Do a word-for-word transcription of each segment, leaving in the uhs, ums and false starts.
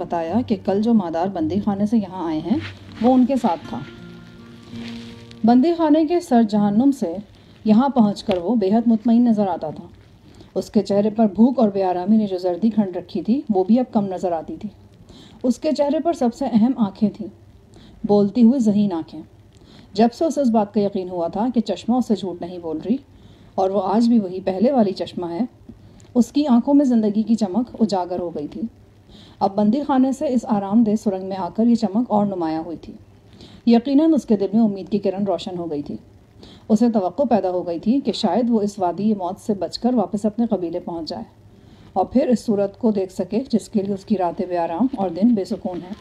بتایا کہ کل جو مادار بندی خانے سے یہاں آئے ہیں وہ ان کے ساتھ تھا۔ بندی خانے کے سر جہنم سے یہاں پہنچ کر وہ بے حد مطمئن نظر آتا تھا۔ اس کے چہرے پر بھوک اور بے آرامی نے جو زردی کھنڈ رکھی تھی وہ بھی اب کم نظر آتی تھی۔ اس کے چہرے پر سب سے اہم آنکھیں تھیں، بولتی ہوئی ذہین آنکھیں۔ جب سے اسے اس بات کا یقین ہوا تھا کہ چشمہ اس سے جھوٹ نہیں بول رہی اور وہ آج بھی وہی پہلے والی چشمہ ہے، اس کی آنکھوں میں زندگی کی چمک اجاگر ہو گئی تھی۔ اب بندی خانے سے اس آرام دہ سرنگ میں آ کر یہ چمک اور نمایاں ہوئی تھی۔ یقیناً اس کے دل میں امید کی کرن روشن ہو گئی تھی۔ اسے توقع پیدا ہو گئی تھی کہ شاید وہ اس وادی موت سے بچ کر واپس اپنے قبیلے پہنچ جائے اور پھر اس صورت کو دیکھ سکے جس کے لیے اس کی راتیں بے آرام اور دن بے سکون ہیں۔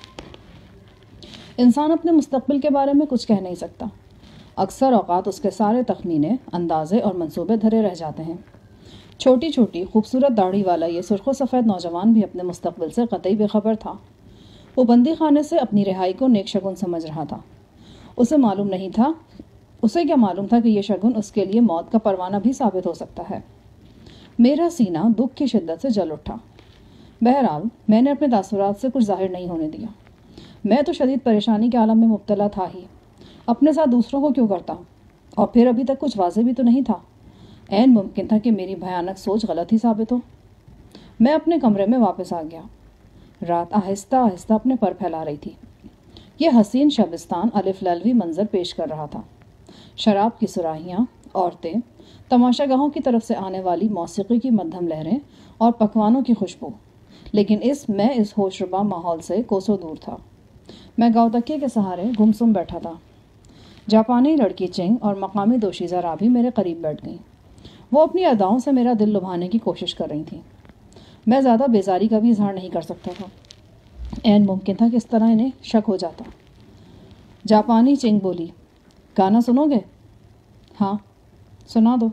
انسان اپنے مستقبل کے بارے میں کچھ کہہ نہیں سکتا۔ اکثر اوقات اس کے سارے تخمینے، اندازے اور منصوبے دھرے رہ جاتے ہیں۔ چھوٹی چھوٹی خوبصورت داڑھی والا یہ سرخ و سفید نوجوان بھی اپنے مستقبل سے قطعی بے خبر تھا۔ وہ بندی خانے سے اپنی رہائی کو نیک شگن سمجھ رہا تھا۔ اسے معلوم نہیں تھا اسے کیا معلوم تھا کہ یہ شگن اس کے لیے موت کا پروانہ بھی ثابت ہو سکتا ہے۔ میرا سینہ دکھ کی شدت سے جل اٹھا۔ بہرحال میں نے اپنے تاثرات سے کچھ ظاہر نہیں ہونے دیا۔ میں تو شدید پریشانی کے عالم میں مبتلا تھا ہی، اپنے ساتھ دوسروں کو کیوں کرتا، اور پھر ابھی تک کچھ واضح بھی تو نہیں تھا۔ عین ممکن تھا کہ میری بھیانک سوچ غلط ہی ثابت ہو۔ میں اپنے کمرے میں واپس آ گیا۔ رات آہستہ آہستہ اپنے پر پھیلا رہی تھی۔ یہ حسین شبستان الف للوی منظر پیش کر رہا تھا۔ شراب کی سراہیاں، عورتیں، تماشا گاہوں کی طرف سے آنے والی موسیقی کی مدھم لہریں اور پکوانوں کی خوشبو، لیکن اس میں اس ہوش ربا ماحول سے کوسوں دور تھا۔ میں گاؤ تکیے کے سہارے گمسم بیٹھا تھا۔ جاپانی لڑکی چنگ اور مقامی دوشیزہ رابی میرے قریب بیٹھ گئیں۔ وہ اپنی اداؤں سے میرا دل لبھانے کی کوشش کر رہی تھیں۔ میں زیادہ بیزاری کا بھی اظہار نہیں کر سکتا تھا۔ عین ممکن تھا کہ اس طرح انہیں شک ہو جاتا۔ جاپانی چنگ بولی، گانا سنو گے؟ ہاں، سنا دو۔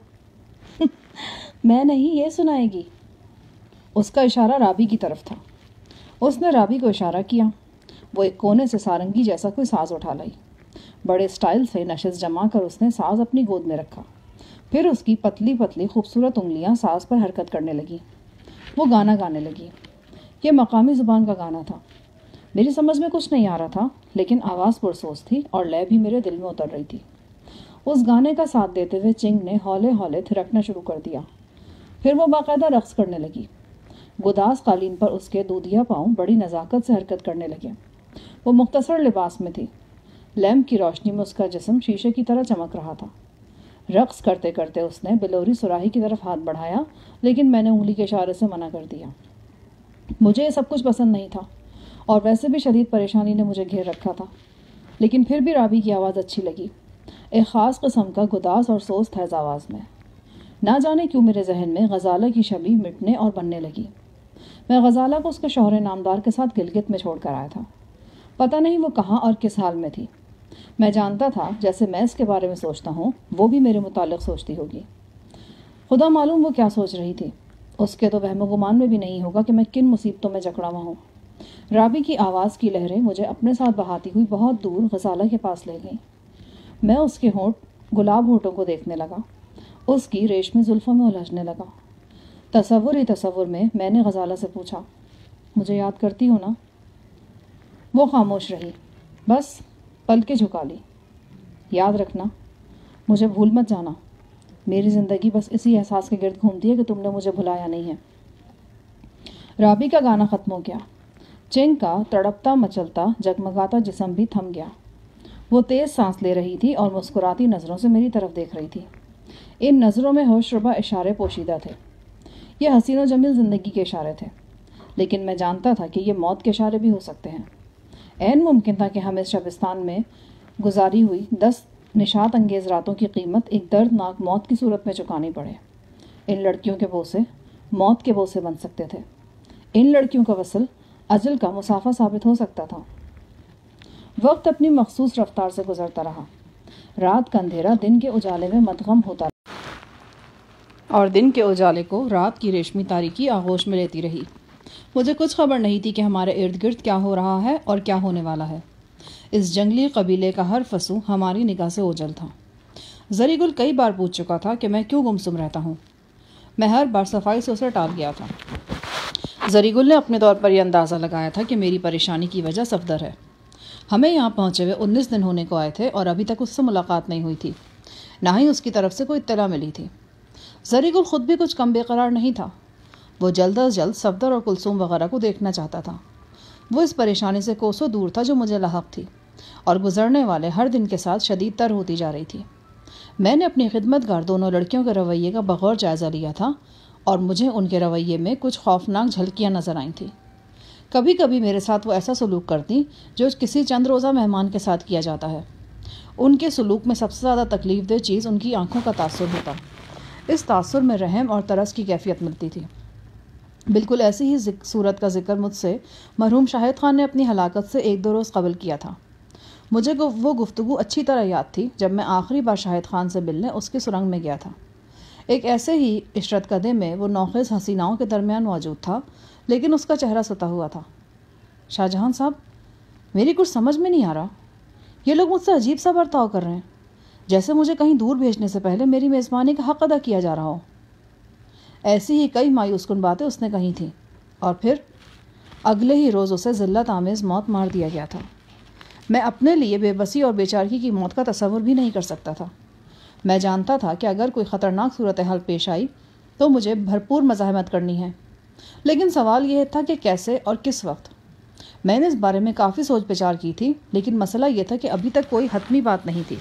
میں نہیں، یہ سنائے گی۔ اس کا اشارہ رابی کی طرف تھا۔ اس نے رابی کو اشارہ کیا۔ وہ ایک کونے سے سارنگی جیسا کوئی ساز اٹھا لائی۔ بڑے سٹائل سے نشست جما کر اس نے ساز اپنی گود میں رکھا۔ پھر اس کی پتلی پتلی خوبصورت انگلیاں ساز پر حرکت کرنے لگیں۔ وہ گانا گانے لگی۔ یہ مقامی زبان کا گانا تھا۔ میری سمجھ میں کچھ نہیں آ رہا تھا، لیکن آواز پرسوز تھی اور لے بھی میرے دل میں اتر رہی تھی۔ اس گانے کا ساتھ دیتے ہوئے چنگ نے ہولے ہولے تھرکنا شروع کر دیا۔ پھر وہ باقاعدہ رقص کرنے لگی۔ گداز قالین پر اس کے دودھیا پاؤں بڑی نزاکت سے حرکت کرنے لگے۔ وہ مختصر لباس میں تھی۔ لیمپ کی روشنی میں اس کا جسم شیشے کی طرح چمک رہا تھا۔ رقص کرتے کرتے اس نے بلوری سراہی کی طرف ہاتھ بڑھایا، لیکن میں نے انگلی کے اشارے سے منع کر دیا۔ مجھے یہ سب کچھ پسند نہیں تھا، اور ویسے بھی شدید پریشانی نے مجھے گھیر رکھا تھا، لیکن پھر بھی رابی کی آواز اچھی لگی۔ ایک خاص قسم کا گداز اور سوز تھا اس آواز میں۔ نہ جانے کیوں میرے ذہن میں غزالہ کی شبیہ مٹنے اور بننے لگی۔ میں غزالہ کو اس کے شوہر نامدار کے ساتھ گلگت میں چھوڑ کر آیا تھا۔ پتہ نہیں وہ کہاں اور کس حال میں تھی۔ میں جانتا تھا جیسے میں اس کے بارے میں سوچتا ہوں وہ بھی میرے متعلق سوچتی ہوگی۔ خدا معلوم وہ کیا سوچ رہی تھی۔ اس کے تو وہم و گمان میں بھی نہیں ہوگا کہ میں کن مصیبتوں میں جکڑا ہوا ہوں۔ رابی کی آواز کی لہریں مجھے اپنے ساتھ بہاتی ہوئی بہت دور غزالہ کے پاس لے گئیں۔ میں اس کے ہونٹ گلاب ہونٹوں کو دیکھنے لگا، اس کی ریشمی زلفوں میں الجھنے لگا۔ تصور ہی تصور میں میں نے غزالہ سے پوچھا، مجھے یاد کرتی ہو نا؟ وہ خاموش رہی، بس پلکیں جھکا لی۔ یاد رکھنا، مجھے بھول مت جانا۔ میری زندگی بس اسی احساس کے گرد گھومتی ہے کہ تم نے مجھے بھلایا نہیں ہے۔ رابی کا گانا ختم ہو گیا۔ چنگ کا تڑپتا مچلتا جگمگاتا جسم بھی تھم گیا۔ وہ تیز سانس لے رہی تھی اور مسکراتی نظروں سے میری طرف دیکھ رہی تھی۔ ان نظروں میں ہوش ربا اشارے پوشیدہ تھے۔ یہ حسین و جمیل زندگی کے اشارے تھے، لیکن میں جانتا تھا کہ یہ موت کے اشارے بھی ہو سکتے ہیں۔ عین ممکن تھا کہ ہمیں اس شبستان میں گزاری ہوئی دس نشاط انگیز راتوں کی قیمت ایک دردناک موت کی صورت میں چکانی پڑے۔ ان لڑکیوں کے بوسے موت کے بوسے بن سکتے تھے۔ ان لڑکیوں کا وصل اجل کا مسافہ ثابت ہو سکتا تھا۔ وقت اپنی مخصوص رفتار سے گزرتا رہا۔ رات کا اندھیرا دن کے اجالے میں مدغم ہوتا رہا اور دن کے اجالے کو رات کی ریشمی تاریکی آغوش میں لیتی رہی۔ مجھے کچھ خبر نہیں تھی کہ ہمارے ارد گرد کیا ہو رہا ہے اور کیا ہونے والا ہے۔ اس جنگلی قبیلے کا ہر فسو ہماری نگاہ سے اوجھل تھا۔ زری گل کئی بار پوچھ چکا تھا کہ میں کیوں گمسم رہتا ہوں۔ میں ہر بار صفائی سے اسے ٹال گیا تھا۔ زری گل نے اپنے طور پر یہ اندازہ لگایا تھا کہ میری پریشانی کی وجہ صفدر ہے۔ ہمیں یہاں پہنچے ہوئے انیس دن ہونے کو آئے تھے اور ابھی تک اس سے ملاقات نہیں ہوئی تھی، نہ ہی اس کی طرف سے کوئی اطلاع ملی تھی۔ زری گل خود بھی کچھ کم بے قرار نہیں تھا۔ وہ جلد از جلد صفدر اور کلثوم وغیرہ کو دیکھنا چاہتا تھا۔ وہ اس پریشانی سے کوسوں دور تھا جو مجھے لاحق تھی، اور گزرنے والے ہر دن کے ساتھ شدید تر ہوتی جا رہی تھی۔ میں نے اپنی خدمت گار دونوں لڑکیوں کے رویے کا بغور جائزہ لیا تھا، اور مجھے ان کے رویے میں کچھ خوفناک جھلکیاں نظر آئی تھیں۔ کبھی کبھی میرے ساتھ وہ ایسا سلوک کرتی جو کسی چند روزہ مہمان کے ساتھ کیا جاتا ہے۔ ان کے سلوک میں سب سے زیادہ تکلیف دہ چیز ان کی آنکھوں کا تاثر ہوتا۔ اس تاثر میں رحم اور ترس کی کیفیت ملتی تھی۔ بالکل ایسی ہی صورت کا ذکر مجھ سے مرحوم شاہد خان نے اپنی ہلاکت سے ایک دو روز قبل کیا تھا۔ مجھے وہ گفتگو اچھی طرح یاد تھی جب میں آخری بار شاہد خان سے ملنے اس کی سرنگ میں گیا تھا۔ ایک ایسے ہی عشرت کدے میں وہ نوخیز حسیناؤں کے درمیان موجود تھا، لیکن اس کا چہرہ ستا ہوا تھا۔ شاہ جہان صاحب، میری کچھ سمجھ میں نہیں آ رہا، یہ لوگ مجھ سے عجیب سا برتاؤ کر رہے ہیں، جیسے مجھے کہیں دور بھیجنے سے پہلے میری میزبانی کا حق ادا کیا جا رہا ہو۔ ایسی ہی کئی مایوس کن باتیں اس نے کہی تھیں، اور پھر اگلے ہی روز اسے ذلت آمیز موت مار دیا گیا تھا۔ میں اپنے لیے بے بسی اور بے چارگی کی موت کا تصور بھی نہیں کر سکتا تھا۔ میں جانتا تھا کہ اگر کوئی خطرناک صورتحال پیش آئی تو مجھے بھرپور مزاحمت کرنی ہے، لیکن سوال یہ تھا کہ کیسے اور کس وقت۔ میں نے اس بارے میں کافی سوچ بچار کی تھی، لیکن مسئلہ یہ تھا کہ ابھی تک کوئی حتمی بات نہیں تھی۔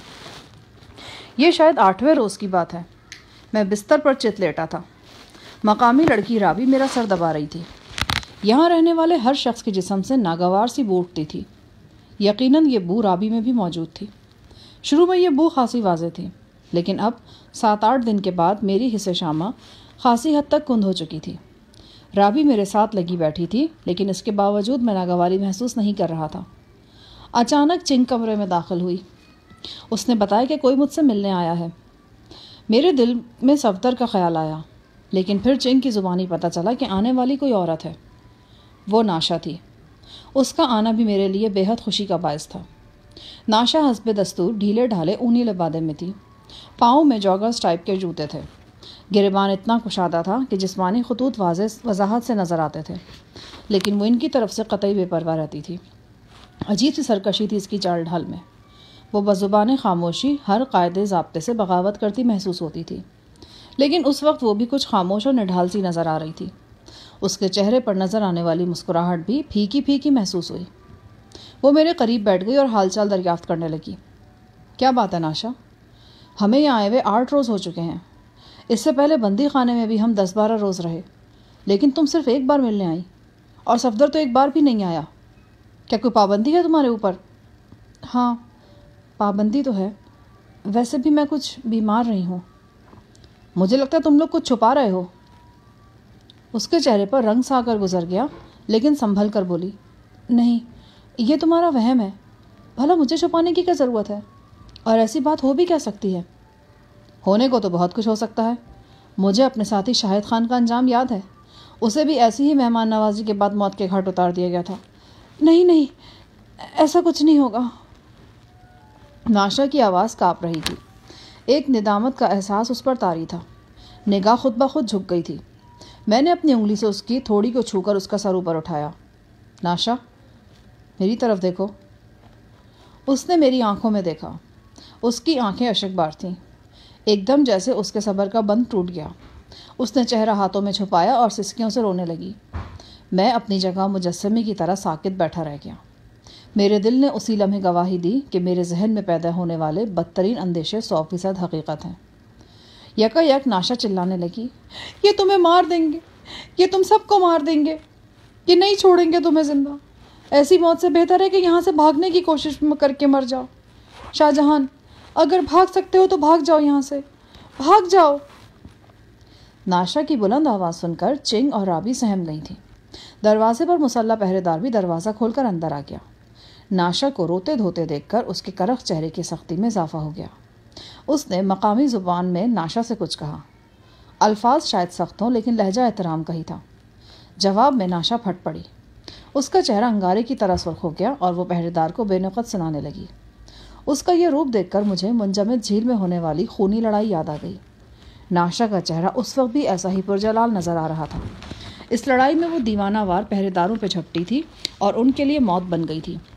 یہ شاید آٹھویں روز کی بات ہے۔ میں بستر پر چت لیٹا تھا۔ مقامی لڑکی رابی میرا سر دبا رہی تھی۔ یہاں رہنے والے ہر شخص کے جسم سے ناگوار سی بو اٹھتی تھی۔ یقیناً یہ بو رابی میں بھی موجود تھی۔ شروع میں یہ بو خاصی واضح تھی، لیکن اب سات آٹھ دن کے بعد میری حصہ شامہ خاصی حد تک کند ہو چکی تھی۔ رابی میرے ساتھ لگی بیٹھی تھی، لیکن اس کے باوجود میں ناگواری محسوس نہیں کر رہا تھا۔ اچانک چنگ کمرے میں داخل ہوئی۔ اس نے بتایا کہ کوئی مجھ سے ملنے آیا ہے۔ میرے دل میں صفدر کا خیال آیا، لیکن پھر چنگ کی زبانی پتہ چلا کہ آنے والی کوئی عورت ہے۔ وہ ناشا تھی۔ اس کا آنا بھی میرے لیے بے حد خوشی کا باعث تھا۔ ناشا حسب دستور ڈھیلے ڈھالے اونی لبادے میں تھی۔ پاؤں میں جاگرز ٹائپ کے جوتے تھے۔ گریبان اتنا کشادہ تھا کہ جسمانی خطوط واضح وضاحت سے نظر آتے تھے، لیکن وہ ان کی طرف سے قطعی بے پرواہ رہتی تھی۔ عجیب سی سرکشی تھی اس کی چال ڈھال میں۔ وہ بزبان خاموشی ہر قاعدے ضابطے سے بغاوت کرتی محسوس ہوتی تھی، لیکن اس وقت وہ بھی کچھ خاموش اور نڈھال سی نظر آ رہی تھی۔ اس کے چہرے پر نظر آنے والی مسکراہٹ بھی پھیکی پھیکی محسوس ہوئی۔ وہ میرے قریب بیٹھ گئی اور حال چال دریافت کرنے لگی۔ کیا بات ہے ناشا؟ ہمیں یہاں آئے ہوئے آٹھ روز ہو چکے ہیں۔ اس سے پہلے بندی خانے میں بھی ہم دس بارہ روز رہے، لیکن تم صرف ایک بار ملنے آئی، اور صفدر تو ایک بار بھی نہیں آیا۔ کیا کوئی پابندی ہے تمہارے اوپر؟ ہاں، پابندی تو ہے، ویسے بھی میں کچھ بیمار رہی ہوں۔ مجھے لگتا ہے تم لوگ کچھ چھپا رہے ہو۔ اس کے چہرے پر رنگ سا کر گزر گیا، لیکن سنبھل کر بولی، نہیں، یہ تمہارا وہم ہے۔ بھلا مجھے چھپانے کی کیا ضرورت ہے؟ اور ایسی بات ہو بھی کیا سکتی ہے؟ ہونے کو تو بہت کچھ ہو سکتا ہے۔ مجھے اپنے ساتھی شاہد خان کا انجام یاد ہے۔ اسے بھی ایسی ہی مہمان نوازی کے بعد موت کے گھاٹ اتار دیا گیا تھا۔ نہیں نہیں، ایسا کچھ نہیں ہوگا۔ ناشا کی آواز کانپ رہی تھی۔ ایک ندامت کا احساس اس پر طاری تھا۔ نگاہ خود بخود جھک گئی تھی۔ میں نے اپنی انگلی سے اس کی تھوڑی کو چھو کر اس کا سر اوپر اٹھایا۔ ناشا، میری طرف دیکھو۔ اس نے میری آنکھوں میں دیکھا۔ اس کی آنکھیں اشک بار تھیں۔ ایک دم جیسے اس کے صبر کا بند ٹوٹ گیا۔ اس نے چہرہ ہاتھوں میں چھپایا اور سسکیوں سے رونے لگی۔ میں اپنی جگہ مجسمے کی طرح ساکت بیٹھا رہ گیا۔ میرے دل نے اسی لمحے گواہی دی کہ میرے ذہن میں پیدا ہونے والے بدترین اندیشے سو فیصد حقیقت ہیں۔ یکا یک ناشا چلانے لگی، یہ تمہیں مار دیں گے، یہ تم سب کو مار دیں گے، یہ نہیں چھوڑیں گے تمہیں زندہ۔ ایسی موت سے بہتر ہے کہ یہاں سے بھاگنے کی کوشش کر کے مر جاؤ۔ شاہ جہان، اگر بھاگ سکتے ہو تو بھاگ جاؤ، یہاں سے بھاگ جاؤ۔ ناشا کی بلند آواز سن کر چنگ اور رابی سہم گئی تھیں۔ دروازے پر مسلح پہرے دار بھی دروازہ کھول کر اندر آ گیا۔ ناشا کو روتے دھوتے دیکھ کر اس کے کرخ چہرے کی سختی میں اضافہ ہو گیا۔ اس نے مقامی زبان میں ناشا سے کچھ کہا۔ الفاظ شاید سخت ہوں، لیکن لہجہ احترام کا ہی تھا۔ جواب میں ناشا پھٹ پڑی۔ اس کا چہرہ انگارے کی طرح سرخ ہو گیا اور وہ پہرے دار کو بے نقط سنانے لگی۔ اس کا یہ روپ دیکھ کر مجھے منجمد جھیل میں ہونے والی خونی لڑائی یاد آ گئی۔ ناشا کا چہرہ اس وقت بھی ایسا ہی پرجلال نظر آ رہا تھا۔ اس لڑائی میں وہ دیوانہ وار پہرے داروں پہ جھپٹی تھی اور ان کے لیے موت بن گئی تھی۔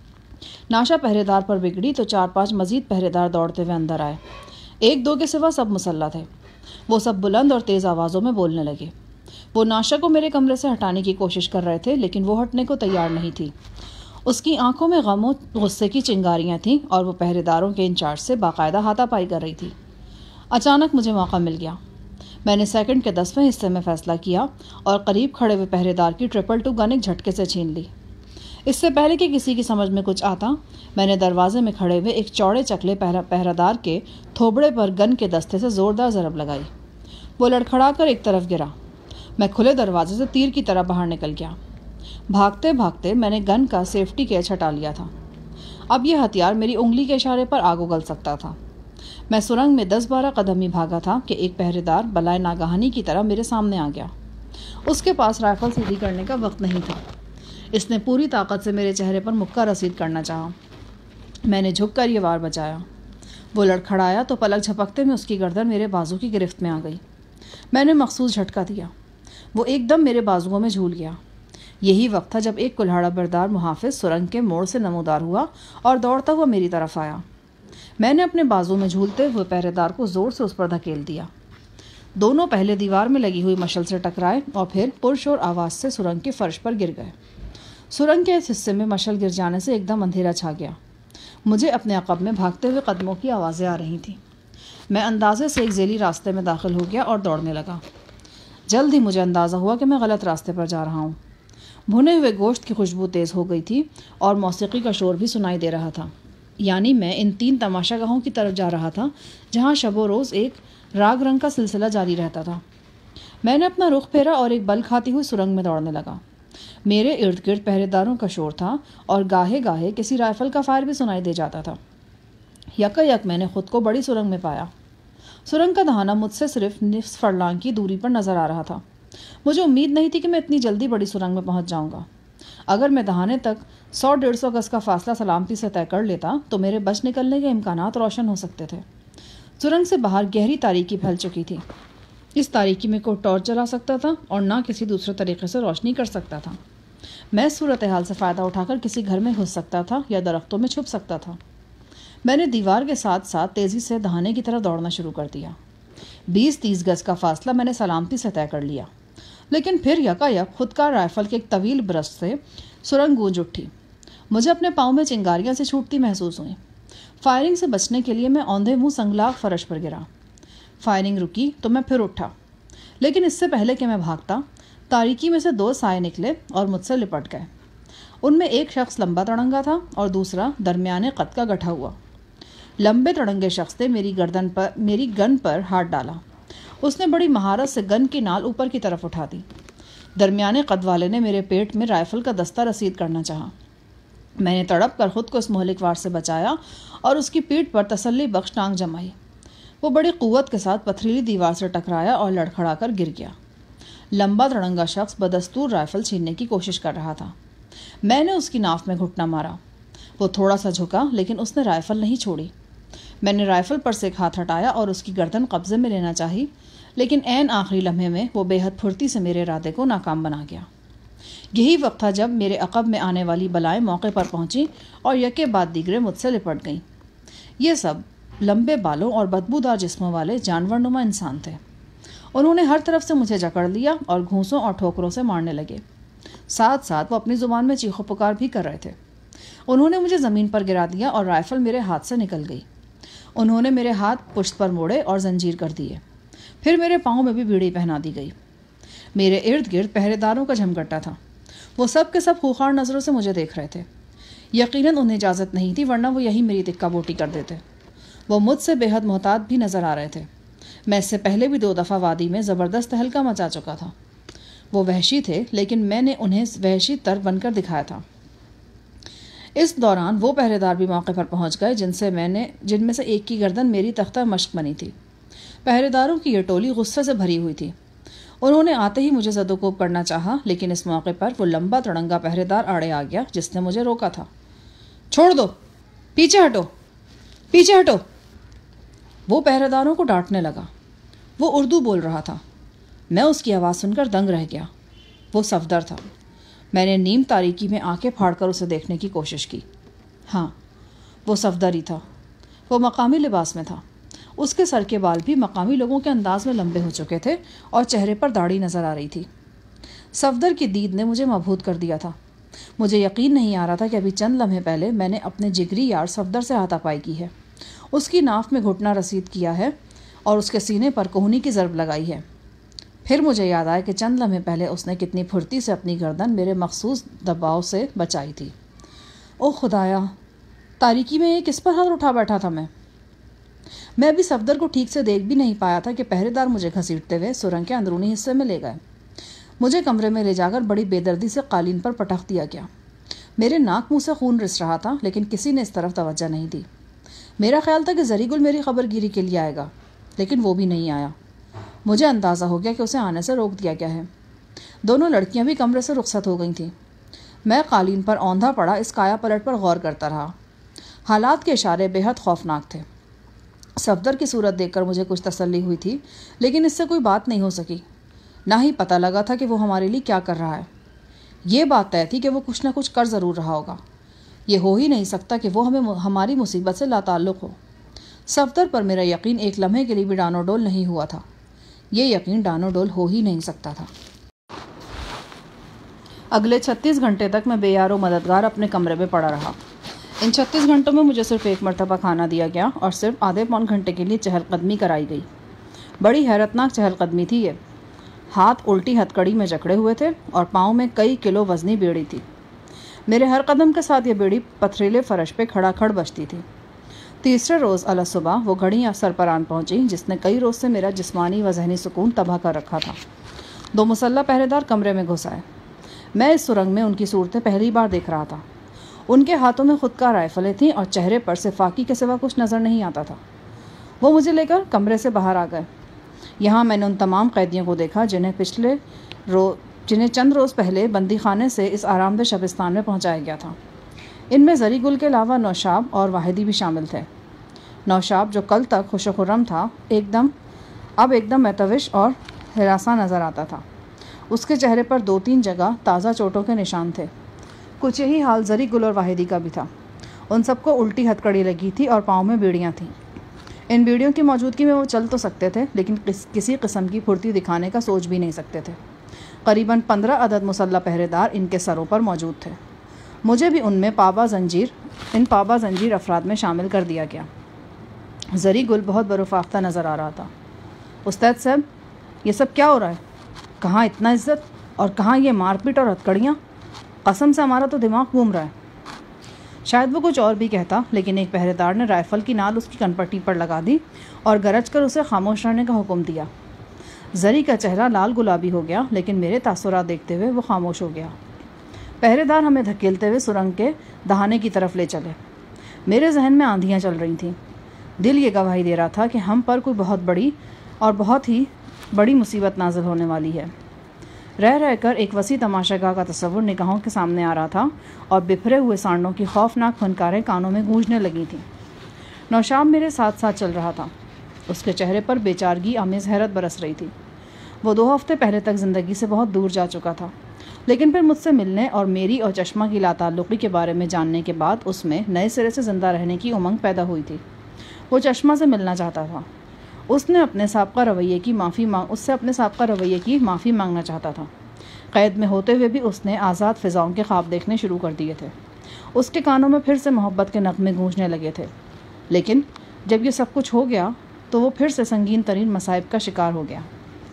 ناشا پہرے دار پر بگڑی تو چار پانچ مزید پہرے دار دوڑتے ہوئے اندر آئے۔ ایک دو کے سوا سب مسلح تھے۔ وہ سب بلند اور تیز آوازوں میں بولنے لگے۔ وہ ناشا کو میرے کمرے سے ہٹانے کی کوشش کر رہے تھے، لیکن وہ ہٹنے کو تیار نہیں تھی۔ اس کی آنکھوں میں غم و غصے کی چنگاریاں تھیں اور وہ پہرے داروں کے انچارج سے باقاعدہ ہاتھا پائی کر رہی تھی۔ اچانک مجھے موقع مل گیا۔ میں نے سیکنڈ کے دسویں حصے میں فیصلہ کیا اور قریب کھڑے ہوئے پہرے دار کی ٹرپل ٹو گن ایک جھٹکے سے چھین لی۔ اس سے پہلے کہ کسی کی سمجھ میں کچھ آتا، میں نے دروازے میں کھڑے ہوئے ایک چوڑے چکلے پہرہ دار کے تھوبڑے پر گن کے دستے سے زوردار ضرب لگائی۔ وہ لڑکھڑا کر ایک طرف گرا۔ میں کھلے دروازے سے تیر کی طرح باہر نکل گیا۔ بھاگتے بھاگتے میں نے گن کا سیفٹی کیچ ہٹا لیا تھا۔ اب یہ ہتھیار میری انگلی کے اشارے پر آگ اگل سکتا تھا۔ میں سرنگ میں دس بارہ قدم ہی بھاگا تھا کہ ایک پہرے دار بلائے ناگہانی کی طرح میرے سامنے آ گیا۔ اس کے پاس رائفل سیدھی کرنے کا وقت نہیں تھا۔ اس نے پوری طاقت سے میرے چہرے پر مکہ رسید کرنا چاہا۔ میں نے جھک کر یہ وار بچایا۔ وہ لڑکھڑایا تو پلک جھپکتے میں اس کی گردن میرے بازو کی گرفت میں آ گئی۔ میں نے مخصوص جھٹکا دیا۔ وہ ایک دم میرے بازوؤں میں جھول گیا۔ یہی وقت تھا جب ایک کلہاڑا بردار محافظ سرنگ کے موڑ سے نمودار ہوا اور دوڑتا ہوا میری طرف آیا۔ میں نے اپنے بازو میں جھولتے ہوئے پہرے دار کو زور سے اس پر دھکیل دیا۔ دونوں پہلے دیوار میں لگی ہوئی مشل سے ٹکرائے اور پھر پرشور آواز سے سرنگ کے فرش پر گر گئے۔ سرنگ کے اس حصے میں مشل گر جانے سے ایک دم اندھیرا چھا گیا۔ مجھے اپنے عقب میں بھاگتے ہوئے قدموں کی آوازیں آ رہی تھیں۔ میں اندازے سے ایک ذیلی راستے میں داخل ہو گیا اور دوڑنے لگا۔ جلد ہی مجھے اندازہ ہوا کہ میں غلط راستے پر جا رہا ہوں۔ بھنے ہوئے گوشت کی خوشبو تیز ہو گئی تھی اور موسیقی کا شور بھی سنائی دے رہا تھا۔ یعنی میں ان تین تماشا گاہوں کی طرف جا رہا تھا جہاں شب و روز ایک راگ رنگ کا سلسلہ جاری رہتا تھا۔ میں نے اپنا رخ پھیرا اور ایک بل کھاتی ہوئی سرنگ میں دوڑنے لگا۔ میرے ارد گرد پہرے داروں کا شور تھا اور گاہے گاہے کسی رائفل کا فائر بھی سنائی دے جاتا تھا۔ یکا یک میں نے خود کو بڑی سرنگ میں پایا۔ سرنگ کا دہانہ مجھ سے صرف نصف فرلانگ کی دوری پر نظر آ رہا تھا۔ مجھے امید نہیں تھی کہ میں اتنی جلدی بڑی سرنگ میں پہنچ جاؤں گا۔ اگر میں دہانے تک سو ڈیڑھ سو گز کا فاصلہ سلامتی سے طے کر لیتا تو میرے بچ نکلنے کے امکانات روشن ہو سکتے تھے۔ سرنگ سے باہر گہری تاریکی پھیل چکی تھی۔ اس تاریکی میں کوئی ٹارچ جلا سکتا تھا اور نہ کسی دوسرے طریقے سے روشنی کر سکتا تھا۔ میں صورتحال سے فائدہ اٹھا کر کسی گھر میں گھس سکتا تھا یا درختوں میں چھپ سکتا تھا۔ میں نے دیوار کے ساتھ ساتھ تیزی سے دہانے کی طرف دوڑنا شروع کر دیا۔ بیس تیس گز کا فاصلہ میں نے سلامتی سے طے کر لیا، لیکن پھر یکا یک خودکار رائفل کے ایک طویل برسٹ سے سرنگ گونج اٹھی۔ مجھے اپنے پاؤں میں چنگاریاں سے چھوٹتی محسوس ہوئیں۔ فائرنگ سے بچنے کے لیے میں اوندھے منہ سنگلاخ فرش پر گرا۔ فائرنگ رکی تو میں پھر اٹھا، لیکن اس سے پہلے کہ میں بھاگتا، تاریکی میں سے دو سائے نکلے اور مجھ سے لپٹ گئے۔ ان میں ایک شخص لمبا تڑنگا تھا اور دوسرا درمیانے قد کا گٹھا ہوا۔ لمبے تڑنگے شخص نے میری گردن پر میری گن پر ہاتھ ڈالا۔ اس نے بڑی مہارت سے گن کی نال اوپر کی طرف اٹھا دی۔ درمیانے قد والے نے میرے پیٹ میں رائفل کا دستہ رسید کرنا چاہا۔ میں نے تڑپ کر خود کو اس مہلک وار سے بچایا اور اس کی پیٹھ پر تسلی بخش ٹانگ جمائی۔ وہ بڑی قوت کے ساتھ پتھریلی دیوار سے ٹکرایا اور لڑکھڑا کر گر گیا۔ لمبا تڑنگا شخص بدستور رائفل چھیننے کی کوشش کر رہا تھا۔ میں نے اس کی ناف میں گھٹنا مارا۔ وہ تھوڑا سا جھکا، لیکن اس نے رائفل نہیں چھوڑی۔ میں نے رائفل پر سے ایک ہاتھ ہٹایا اور اس کی گردن قبضے میں لینا چاہی، لیکن عین آخری لمحے میں وہ بے حد پھرتی سے میرے ارادے کو ناکام بنا گیا۔ یہی وقت تھا جب میرے عقب میں آنے والی بلائیں موقع پر پہنچی اور یکے بعد دیگرے مجھ سے لپٹ گئیں۔ یہ سب لمبے بالوں اور بدبودار جسموں والے جانور نما انسان تھے۔ انہوں نے ہر طرف سے مجھے جکڑ لیا اور گھونسوں اور ٹھوکروں سے مارنے لگے۔ ساتھ ساتھ وہ اپنی زبان میں چیخو پکار بھی کر رہے تھے۔ انہوں نے مجھے زمین پر گرا دیا اور رائفل میرے ہاتھ سے نکل گئی۔ انہوں نے میرے ہاتھ پشت پر موڑے اور زنجیر کر دیے۔ پھر میرے پاؤں میں بھی بیڑی پہنا دی گئی۔ میرے ارد گرد پہرے داروں کا جھمگٹا تھا۔ وہ سب کے سب خوخار نظروں سے مجھے دیکھ رہے تھے۔ یقیناً انہیں اجازت نہیں تھی، ورنہ وہ یہی میری تکہ بوٹی کر دیتے۔ وہ مجھ سے بے حد محتاط بھی نظر آ رہے تھے۔ میں اس سے پہلے بھی دو دفعہ وادی میں زبردست تہلکہ مچا چکا تھا۔ وہ وحشی تھے، لیکن میں نے انہیں وحشی تر بن کر دکھایا تھا۔ اس دوران وہ پہرے دار بھی موقع پر پہنچ گئے جن سے میں نے جن میں سے ایک کی گردن میری تختہ مشق بنی تھی۔ پہرے داروں کی یہ ٹولی غصے سے بھری ہوئی تھی۔ انہوں نے آتے ہی مجھے زد و کوب کرنا چاہا، لیکن اس موقع پر وہ لمبا تڑنگا پہرے دار آڑے آ گیا جس نے مجھے روکا تھا۔ چھوڑ دو، پیچھے ہٹو، پیچھے ہٹو۔ وہ پہرے داروں کو ڈانٹنے لگا۔ وہ اردو بول رہا تھا۔ میں اس کی آواز سن کر دنگ رہ گیا۔ وہ صفدر تھا۔ میں نے نیم تاریکی میں آنکھیں پھاڑ کر اسے دیکھنے کی کوشش کی۔ ہاں، وہ صفدر ہی تھا۔ وہ مقامی لباس میں تھا۔ اس کے سر کے بال بھی مقامی لوگوں کے انداز میں لمبے ہو چکے تھے اور چہرے پر داڑھی نظر آ رہی تھی۔ صفدر کی دید نے مجھے مبہوت کر دیا تھا۔ مجھے یقین نہیں آ رہا تھا کہ ابھی چند لمحے پہلے میں نے اپنے جگری یار صفدر سے ہاتھا پائی کی ہے، اس کی ناف میں گھٹنا رسید کیا ہے اور اس کے سینے پر کوہنی کی ضرب لگائی ہے۔ پھر مجھے یاد آیا کہ چند لمحے پہلے اس نے کتنی پھرتی سے اپنی گردن میرے مخصوص دباؤ سے بچائی تھی۔ او خدایا، تاریکی میں یہ کس پر ہاتھ اٹھا بیٹھا تھا میں؟ میں ابھی صفدر کو ٹھیک سے دیکھ بھی نہیں پایا تھا کہ پہرے دار مجھے گھسیٹتے ہوئے سرنگ کے اندرونی حصے میں لے گئے۔ مجھے کمرے میں لے جا کر بڑی بے دردی سے قالین پر پٹخ دیا گیا۔ میرے ناک منہ سے خون رس رہا تھا، لیکن کسی نے اس طرف توجہ نہیں دی۔ میرا خیال تھا کہ زری گل میری خبر گیری کے لیے آئے گا، لیکن وہ بھی نہیں آیا۔ مجھے اندازہ ہو گیا کہ اسے آنے سے روک دیا گیا ہے۔ دونوں لڑکیاں بھی کمرے سے رخصت ہو گئی تھیں۔ میں قالین پر اوندھا پڑا اس کایا پلٹ پر غور کرتا رہا۔ حالات کے اشارے بے حد خوفناک تھے۔ صفدر کی صورت دیکھ کر مجھے کچھ تسلی ہوئی تھی، لیکن اس سے کوئی بات نہیں ہو سکی۔ نہ ہی پتہ لگا تھا کہ وہ ہمارے لیے کیا کر رہا ہے۔ یہ بات طے تھی کہ وہ کچھ نہ کچھ کر ضرور رہا ہوگا۔ یہ ہو ہی نہیں سکتا کہ وہ ہمیں ہماری مصیبت سے لا تعلق ہو۔ صفدر پر میرا یقین ایک لمحے کے لیے بھی ڈانو ڈول نہیں ہوا تھا۔ یہ یقین ڈانو ڈول ہو ہی نہیں سکتا تھا۔ اگلے چھتیس گھنٹے تک میں بے یار و مددگار اپنے کمرے میں پڑا رہا۔ ان چھتیس گھنٹوں میں مجھے صرف ایک مرتبہ کھانا دیا گیا اور صرف آدھے پون گھنٹے کے لیے چہل قدمی کرائی گئی۔ بڑی حیرتناک چہل قدمی تھی یہ۔ ہاتھ الٹی ہتکڑی میں جکڑے ہوئے تھے اور پاؤں میں کئی کلو وزنی بیڑی تھی۔ میرے ہر قدم کے ساتھ یہ بیڑی پتھریلے فرش پہ کھڑا کھڑ بجتی تھی۔ تیسرے روز علیہ صبح وہ گھڑی سر پر آن پہنچی جس نے کئی روز سے میرا جسمانی و ذہنی سکون تباہ کر رکھا تھا۔ دو مسلح پہرے دار کمرے میں گھس آئے۔ میں اس سرنگ میں ان کی صورتیں پہلی بار دیکھ رہا تھا۔ ان کے ہاتھوں میں خودکار رائفلیں تھیں اور چہرے پر صفاقی کے سوا کچھ نظر نہیں آتا تھا۔ وہ مجھے لے کر کمرے سے باہر آ گئے۔ یہاں میں نے ان تمام قیدیوں کو دیکھا جنہیں پچھلے رو جنہیں چند روز پہلے بندی خانے سے اس آرام دہ شبستان میں پہنچایا گیا تھا۔ ان میں زری گل کے علاوہ نوشاب اور واحدی بھی شامل تھے۔ نوشاب جو کل تک خوش و خرم تھا، ایک دم اب ایک دم متوش اور ہراساں نظر آتا تھا۔ اس کے چہرے پر دو تین جگہ تازہ چوٹوں کے نشان تھے۔ کچھ یہی حال زری گل اور واحدی کا بھی تھا۔ ان سب کو الٹی ہتکڑی لگی تھی اور پاؤں میں بیڑیاں تھیں۔ ان بیڑیوں کی موجودگی میں وہ چل تو سکتے تھے، لیکن کسی قسم کی پھرتی دکھانے کا سوچ بھی نہیں سکتے تھے۔ قریباً پندرہ عدد مسلح پہرے دار ان کے سروں پر موجود تھے۔ مجھے بھی ان میں پابا زنجیر ان پابا زنجیر افراد میں شامل کر دیا گیا۔ زری گل بہت برفاختہ نظر آ رہا تھا۔ استاد صاحب، یہ سب کیا ہو رہا ہے؟ کہاں اتنا عزت اور کہاں یہ مار پیٹ اور ہتکڑیاں؟ قسم سے ہمارا تو دماغ گھوم رہا ہے۔ شاید وہ کچھ اور بھی کہتا، لیکن ایک پہرے دار نے رائفل کی نال اس کی کنپٹی پر لگا دی اور گرج کر اسے خاموش رہنے کا حکم دیا۔ زری کا چہرہ لال گلابی ہو گیا، لیکن میرے تاثرات دیکھتے ہوئے وہ خاموش ہو گیا۔ پہرے دار ہمیں دھکیلتے ہوئے سرنگ کے دہانے کی طرف لے چلے۔ میرے ذہن میں آندھیاں چل رہی تھیں۔ دل یہ گواہی دے رہا تھا کہ ہم پر کوئی بہت بڑی اور بہت ہی بڑی مصیبت نازل ہونے والی ہے۔ رہ رہ کر ایک وسیع تماشا گاہ کا تصور نگاہوں کے سامنے آ رہا تھا اور بپھرے ہوئے سانڈوں کی خوفناک پھنکاریں کانوں میں گونجنے لگی تھیں۔ نوشاب میرے ساتھ ساتھ چل رہا تھا۔ اس کے چہرے پر بے چارگی آمیز حیرت برس رہی تھی۔ وہ دو ہفتے پہلے تک زندگی سے بہت دور جا چکا تھا، لیکن پھر مجھ سے ملنے اور میری اور چشمہ کی لاتعلقی کے بارے میں جاننے کے بعد اس میں نئے سرے سے زندہ رہنے کی امنگ پیدا ہوئی تھی۔ وہ چشمہ سے ملنا چاہتا تھا۔ اس نے اپنے سابقہ رویے کی معافی مانگ اس سے اپنے سابقہ رویے کی معافی مانگنا چاہتا تھا۔ قید میں ہوتے ہوئے بھی اس نے آزاد فضاؤں کے خواب دیکھنے شروع کر دیے تھے۔ اس کے کانوں میں پھر سے محبت کے نغمے گونجنے لگے تھے۔ لیکن جب یہ سب کچھ ہو گیا تو وہ پھر سے سنگین ترین مصائب کا شکار ہو گیا۔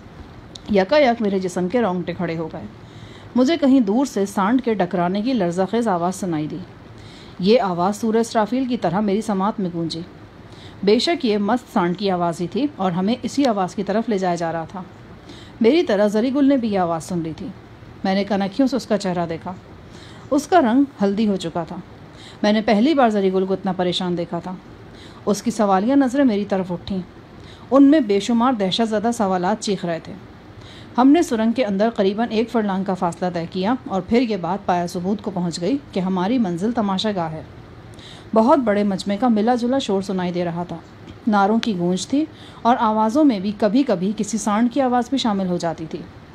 یکا یک میرے جسم کے رونگٹے کھڑے ہو گئے۔ مجھے کہیں دور سے سانڈ کے ڈکرانے کی لرزہ خیز آواز سنائی دی۔ یہ آواز سورہ اسرافیل کی طرح میری سماعت میں گونجی۔ بے شک یہ مست سانڈ کی آواز ہی تھی اور ہمیں اسی آواز کی طرف لے جایا جا رہا تھا۔ میری طرح زری گل نے بھی یہ آواز سن لی تھی۔ میں نے کنکھیوں سے اس کا چہرہ دیکھا۔ اس کا رنگ ہلدی ہو چکا تھا۔ میں نے پہلی بار زری گل کو اتنا پریشان دیکھا تھا۔ اس کی سوالیہ نظریں میری طرف اٹھیں۔ ان میں بے شمار دہشت زدہ سوالات چیخ رہے تھے۔ ہم نے سرنگ کے اندر قریباً ایک فرلانگ کا فاصلہ طے کیا اور پھر یہ بات پایا ثبوت کو پہنچ گئی کہ ہماری منزل تماشا گاہ ہے۔ بہت بڑے مجمع کا ملا جلا شور سنائی دے رہا تھا۔ نعروں کی گونج تھی اور آوازوں میں بھی کبھی کبھی کسی سانڈ کی آواز بھی شامل ہو جاتی تھی۔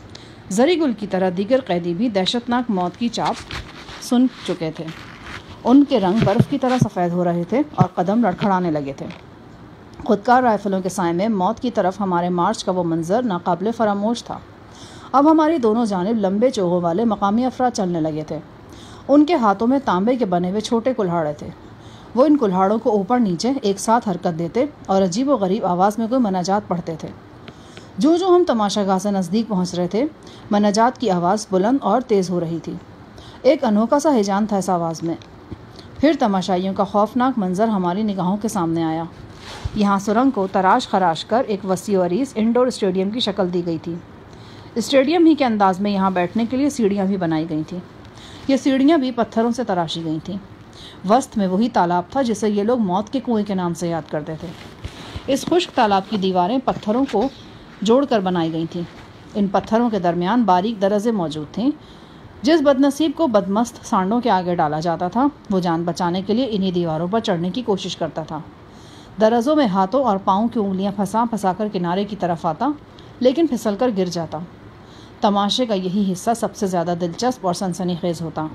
زری گل کی طرح دیگر قیدی بھی دہشتناک موت کی چاپ سن چکے تھے۔ ان کے رنگ برف کی طرح سفید ہو رہے تھے اور قدم لڑکھڑانے لگے تھے۔ خودکار رائفلوں کے سائے میں موت کی طرف ہمارے مارچ کا وہ منظر ناقابل فراموش تھا۔ اب ہماری دونوں جانب لمبے چوغوں والے مقامی افراد چلنے لگے تھے۔ ان کے ہاتھوں میں تانبے کے بنے ہوئے چھوٹے کلہاڑے تھے۔ وہ ان کلہاڑوں کو اوپر نیچے ایک ساتھ حرکت دیتے اور عجیب و غریب آواز میں کوئی مناجات پڑھتے تھے۔ جو جو ہم تماشا گاہ سے نزدیک پہنچ رہے تھے، مناجات کی آواز بلند اور تیز ہو رہی تھی۔ ایک انوکھا سا ہیجان تھا اس آواز میں۔ پھر تماشائیوں کا خوفناک منظر ہماری نگاہوں کے سامنے آیا۔ یہاں سرنگ کو تراش خراش کر ایک وسیع و عریض انڈور اسٹیڈیم کی شکل دی گئی تھی۔ اسٹیڈیم ہی کے انداز میں یہاں بیٹھنے کے لیے سیڑھیاں بھی بنائی گئی تھیں۔ یہ سیڑھیاں بھی پتھروں سے تراشی گئی تھیں۔ وسط میں وہی تالاب تھا جسے یہ لوگ موت کے کنویں کے نام سے یاد کرتے تھے۔ اس خشک تالاب کی دیواریں پتھروں کو جوڑ کر بنائی گئی تھیں۔ ان پتھروں کے درمیان باریک درزیں موجود تھیں۔ جس بدنصیب کو بدمست سانڈوں کے آگے ڈالا جاتا تھا، وہ جان بچانے کے لیے انہی دیواروں پر چڑھنے کی کوشش کرتا تھا۔ درزوں میں ہاتھوں اور پاؤں کی انگلیاں پھنسا پھنسا کر کنارے کی طرف آتا، لیکن پھسل کر گر جاتا۔ تماشے کا یہی حصہ سب سے زیادہ دلچسپ اور سنسنی خیز ہوتا۔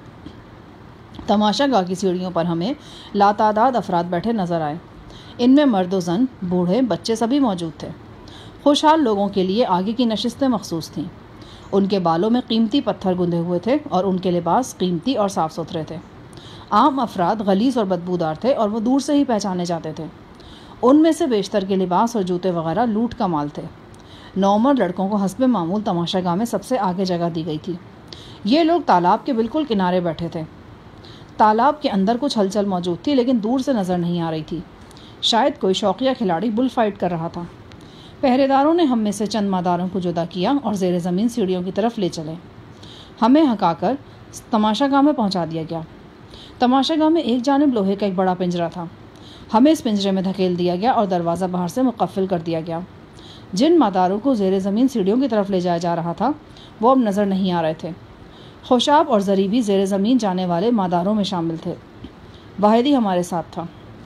تماشا گاہ کی سیڑھیوں پر ہمیں لاتعداد افراد بیٹھے نظر آئے۔ ان میں مرد و زن، بوڑھے، بچے سبھی موجود تھے۔ خوشحال لوگوں کے لیے آگے کی نشستیں مخصوص تھیں۔ ان کے بالوں میں قیمتی پتھر گندھے ہوئے تھے اور ان کے لباس قیمتی اور صاف ستھرے تھے۔ عام افراد غلیظ اور بدبودار تھے اور وہ دور سے ہی پہچانے جاتے تھے۔ ان میں سے بیشتر کے لباس اور جوتے وغیرہ لوٹ کا مال تھے۔ نوعمر لڑکوں کو حسب معمول تماشا گاہ میں سب سے آگے جگہ دی گئی تھی۔ یہ لوگ تالاب کے بالکل کنارے بیٹھے تھے۔ تالاب کے اندر کچھ ہلچل موجود تھی، لیکن دور سے نظر نہیں آ رہی تھی۔ شاید کوئی شوقیہ کھلاڑی بل فائٹ کر رہا تھا۔ پہرے داروں نے ہم میں سے چند ماداروں کو جدا کیا اور زیر زمین سیڑھیوں کی طرف لے چلے۔ ہمیں ہکا کر تماشا گاہ میں پہنچا دیا گیا۔ تماشا گاہ میں ایک جانب لوہے کا ایک بڑا پنجرا تھا۔ ہمیں اس پنجرے میں دھکیل دیا گیا اور دروازہ باہر سے مقفل کر دیا گیا۔ جن ماداروں کو زیر زمین سیڑھیوں کی طرف لے جایا جا رہا تھا، وہ اب نظر نہیں آ رہے تھے۔ خوشاب اور زری بھی زیر زمین جانے والے ماداروں میں شامل تھے۔ واحدی ہمارے ساتھ تھا۔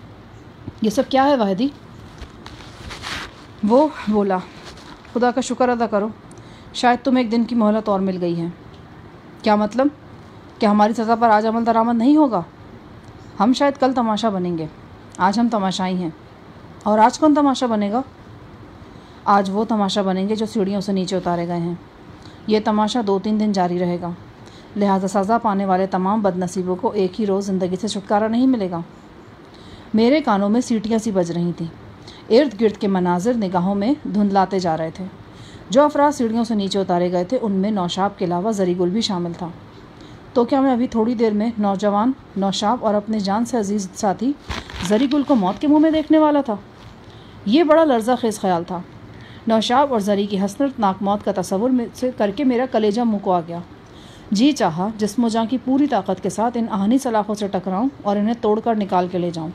یہ سب کیا ہے واحدی؟ وہ بولا، خدا کا شکر ادا کرو، شاید تمہیں ایک دن کی مہلت اور مل گئی ہے۔ کیا مطلب؟ کہ ہماری سزا پر آج عمل درآمد نہیں ہوگا؟ ہم شاید کل تماشا بنیں گے، آج ہم تماشائی ہیں۔ اور آج کون تماشا بنے گا؟ آج وہ تماشا بنیں گے جو سیڑھیوں سے نیچے اتارے گئے ہیں۔ یہ تماشا دو تین دن جاری رہے گا، لہٰذا سزا پانے والے تمام بد نصیبوں کو ایک ہی روز زندگی سے چھٹکارا نہیں ملے گا۔ میرے کانوں میں سیٹیاں سی بج رہی تھیں۔ ارد گرد کے مناظر نگاہوں میں دھندلاتے جا رہے تھے۔ جو افراد سیڑھیوں سے نیچے اتارے گئے تھے، ان میں نوشاب کے علاوہ زری گل بھی شامل تھا۔ تو کیا میں ابھی تھوڑی دیر میں نوجوان نوشاب اور اپنے جان سے عزیز ساتھی زری گل کو موت کے منہ میں دیکھنے والا تھا؟ یہ بڑا لرزہ خیز خیال تھا۔ نوشاب اور زری کی حسرت ناک موت کا تصور سے کر کے میرا کلیجہ منہ کو آ گیا۔ جی چاہا جسم و جان کی پوری طاقت کے ساتھ ان آہنی سلاخوں سے ٹکراؤں اور انہیں توڑ کر نکال کے لے جاؤں۔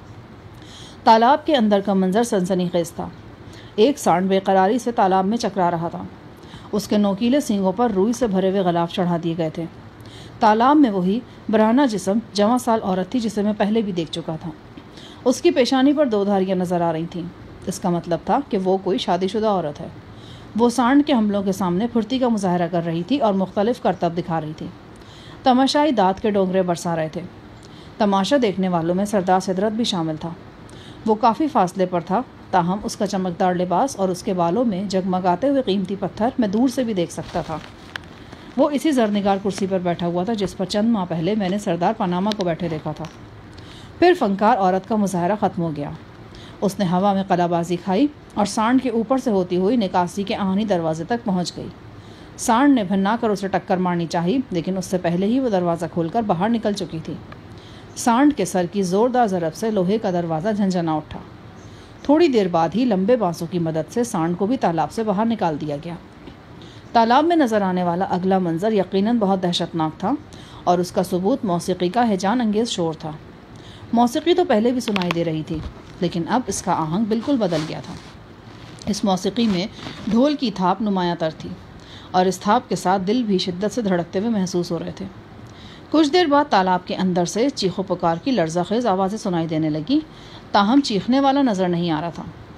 تالاب کے اندر کا منظر سنسنی خیز تھا۔ ایک سانڈ بے قراری سے تالاب میں چکرا رہا تھا۔ اس کے نوکیلے سینگوں پر روئی سے بھرے ہوئے غلاف چڑھا دیے گئے تھے۔ تالاب میں وہی برہنہ جسم جواں سال عورت تھی جسے میں پہلے بھی دیکھ چکا تھا۔ اس کی پیشانی پر دو دھاریاں نظر آ رہی تھیں۔ اس کا مطلب تھا کہ وہ کوئی شادی شدہ عورت ہے۔ وہ سانڈ کے حملوں کے سامنے پھرتی کا مظاہرہ کر رہی تھی اور مختلف کرتب دکھا رہی تھی۔ تماشائی دانت کے ڈونگرے برسا رہے تھے۔ تماشا دیکھنے والوں میں سردار سدرت بھی شامل تھا۔ وہ کافی فاصلے پر تھا، تاہم اس کا چمکدار لباس اور اس کے بالوں میں جگمگاتے ہوئے قیمتی پتھر میں دور سے بھی دیکھ سکتا تھا۔ وہ اسی زرنگار کرسی پر بیٹھا ہوا تھا جس پر چند ماہ پہلے میں نے سردار پاناما کو بیٹھے دیکھا تھا۔ پھر فنکار عورت کا مظاہرہ ختم ہو گیا۔ اس نے ہوا میں قلع بازی کھائی اور سانڈ کے اوپر سے ہوتی ہوئی نکاسی کے آہنی دروازے تک پہنچ گئی۔ سانڈ نے بھنا کر اسے ٹکر مارنی چاہی، لیکن اس سے پہلے ہی وہ دروازہ کھول کر باہر نکل چکی تھی۔ سانڈ کے سر کی زوردار ضرب سے لوہے کا دروازہ جھنجھنا اٹھا۔ تھوڑی دیر بعد ہی لمبے بانسوں کی مدد سے سانڈ کو بھی تالاب سے باہر نکال دیا گیا۔ تالاب میں نظر آنے والا اگلا منظر یقیناً بہت دہشتناک تھا اور اس کا ثبوت موسیقی کا ہیجان انگیز شور تھا۔ موسیقی تو پہلے بھی سنائی دے رہی تھی، لیکن اب اس کا آہنگ بالکل بدل گیا تھا۔ اس موسیقی میں ڈھول کی تھاپ نمایاں تر تھی اور اس تھاپ کے ساتھ دل بھی شدت سے دھڑکتے ہوئے محسوس ہو رہے تھے۔ کچھ دیر بعد تالاب کے اندر سے چیخ و پکار کی لرزہ خیز آوازیں سنائی دینے لگی، تاہم چیخنے والا نظر نہیں آ رہا تھا۔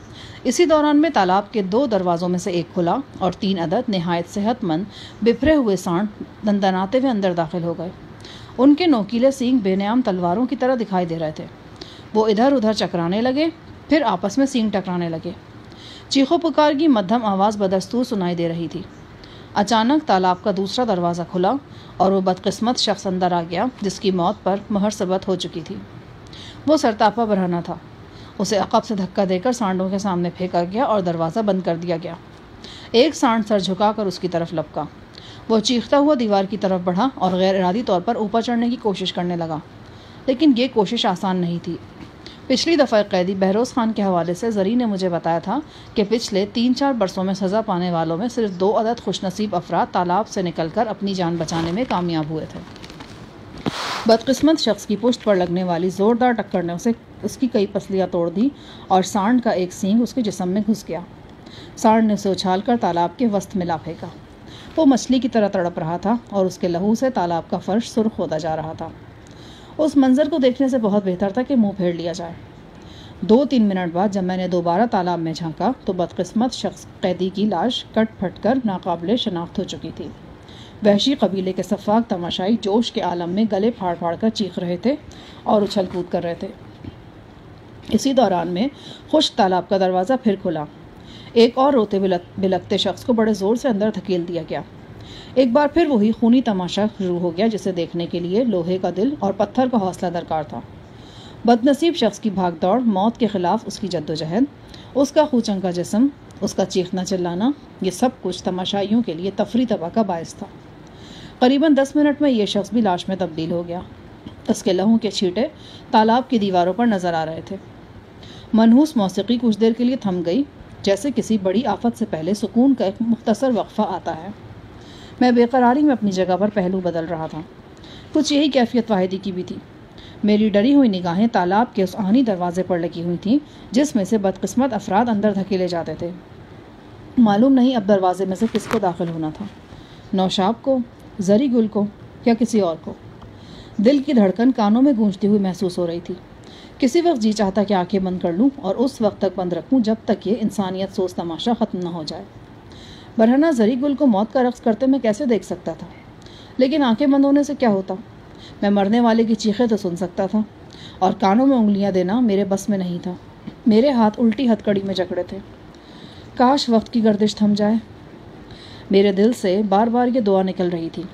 اسی دوران میں تالاب کے دو دروازوں میں سے ایک کھلا اور تین عدد نہایت صحت مند بپھرے ہوئے سانڈ دندناتے ہوئے اندر داخل ہو گئے۔ ان کے نوکیلے سینگ بے نام تلواروں کی طرح دکھائی دے رہے تھے۔ وہ ادھر ادھر چکرانے لگے، پھر آپس میں سینگ ٹکرانے لگے۔ چیخو پکار کی مدھم آواز بدستور سنائی دے رہی تھی۔ اچانک تالاب کا دوسرا دروازہ کھلا اور وہ بدقسمت شخص اندر آ گیا جس کی موت پر مہر ثبت ہو چکی تھی۔ وہ سرتاپا برہنہ تھا۔ اسے عقب سے دھکا دے کر سانڈوں کے سامنے پھینکا گیا اور دروازہ بند کر دیا گیا۔ ایک سانڈ سر جھکا کر اس کی طرف لپکا۔ وہ چیختا ہوا دیوار کی طرف بڑھا اور غیر ارادی طور پر اوپر چڑھنے کی کوشش کرنے لگا، لیکن یہ کوشش آسان نہیں تھی۔ پچھلی دفعہ قیدی بہروز خان کے حوالے سے زری نے مجھے بتایا تھا کہ پچھلے تین چار برسوں میں سزا پانے والوں میں صرف دو عدد خوش نصیب افراد تالاب سے نکل کر اپنی جان بچانے میں کامیاب ہوئے تھے۔ بدقسمت شخص کی پشت پر لگنے والی زوردار ٹکر نے اسے اس کی کئی پسلیاں توڑ دی اور سانڈ کا ایک سینگ اس کے جسم میں گھس گیا۔ سانڈ نے اسے اچھال کر تالاب کے وسط ملا پھینکا۔ وہ مچھلی کی طرح تڑپ رہا تھا اور اس کے لہو سے تالاب کا فرش سرخ ہوتا جا رہا تھا۔ اس منظر کو دیکھنے سے بہت بہتر تھا کہ منہ پھیر لیا جائے۔ دو تین منٹ بعد جب میں نے دوبارہ تالاب میں جھانکا تو بدقسمت شخص قیدی کی لاش کٹ پھٹ کر ناقابل شناخت ہو چکی تھی۔ وحشی قبیلے کے سفاک تماشائی جوش کے عالم میں گلے پھاڑ پھاڑ کر چیخ رہے تھے اور اچھل کود کر رہے تھے۔ اسی دوران میں خشک تالاب کا دروازہ پھر کھلا۔ ایک اور روتے بلکتے شخص کو بڑے زور سے اندر دھکیل دیا گیا۔ ایک بار پھر وہی خونی تماشا شروع ہو گیا جسے دیکھنے کے لیے لوہے کا دل اور پتھر کا حوصلہ درکار تھا۔ بدنصیب شخص کی بھاگ دوڑ، موت کے خلاف اس کی جدوجہد، اس کا خوچن کا جسم، اس کا چیخنا چلانا، یہ سب کچھ تماشائیوں کے لیے تفریح طبع کا باعث تھا۔ قریباً دس منٹ میں یہ شخص بھی لاش میں تبدیل ہو گیا۔ اس کے لہو کے چھینٹے تالاب کی دیواروں پر نظر آ رہے تھے۔ منحوس موسیقی کچھ دیر کے لیے تھم گئی، جیسے کسی بڑی آفت سے پہلے سکون کا ایک مختصر وقفہ آتا ہے۔ میں بے قراری میں اپنی جگہ پر پہلو بدل رہا تھا۔ کچھ یہی کیفیت واحدی کی بھی تھی۔ میری ڈری ہوئی نگاہیں تالاب کے اس آہنی دروازے پر لگی ہوئی تھیں جس میں سے بدقسمت افراد اندر دھکیلے جاتے تھے۔ معلوم نہیں اب دروازے میں سے کس کو داخل ہونا تھا، نوشاب کو، زری گل کو، یا کسی اور کو۔ دل کی دھڑکن کانوں میں گونجتی ہوئی محسوس ہو رہی تھی۔ کسی وقت جی چاہتا کہ آنکھیں بند کر لوں اور اس وقت تک بند رکھوں جب تک یہ انسانیت سوز تماشا ختم نہ ہو جائے۔ برہنہ زری گل کو موت کا رقص کرتے میں کیسے دیکھ سکتا تھا؟ لیکن آنکھیں بند ہونے سے کیا ہوتا؟ میں مرنے والے کی چیخیں تو سن سکتا تھا، اور کانوں میں انگلیاں دینا میرے بس میں نہیں تھا۔ میرے ہاتھ الٹی ہتکڑی میں جکڑے تھے۔ کاش وقت کی گردش تھم جائے۔ میرے دل سے بار بار یہ دعا نکل رہی تھی۔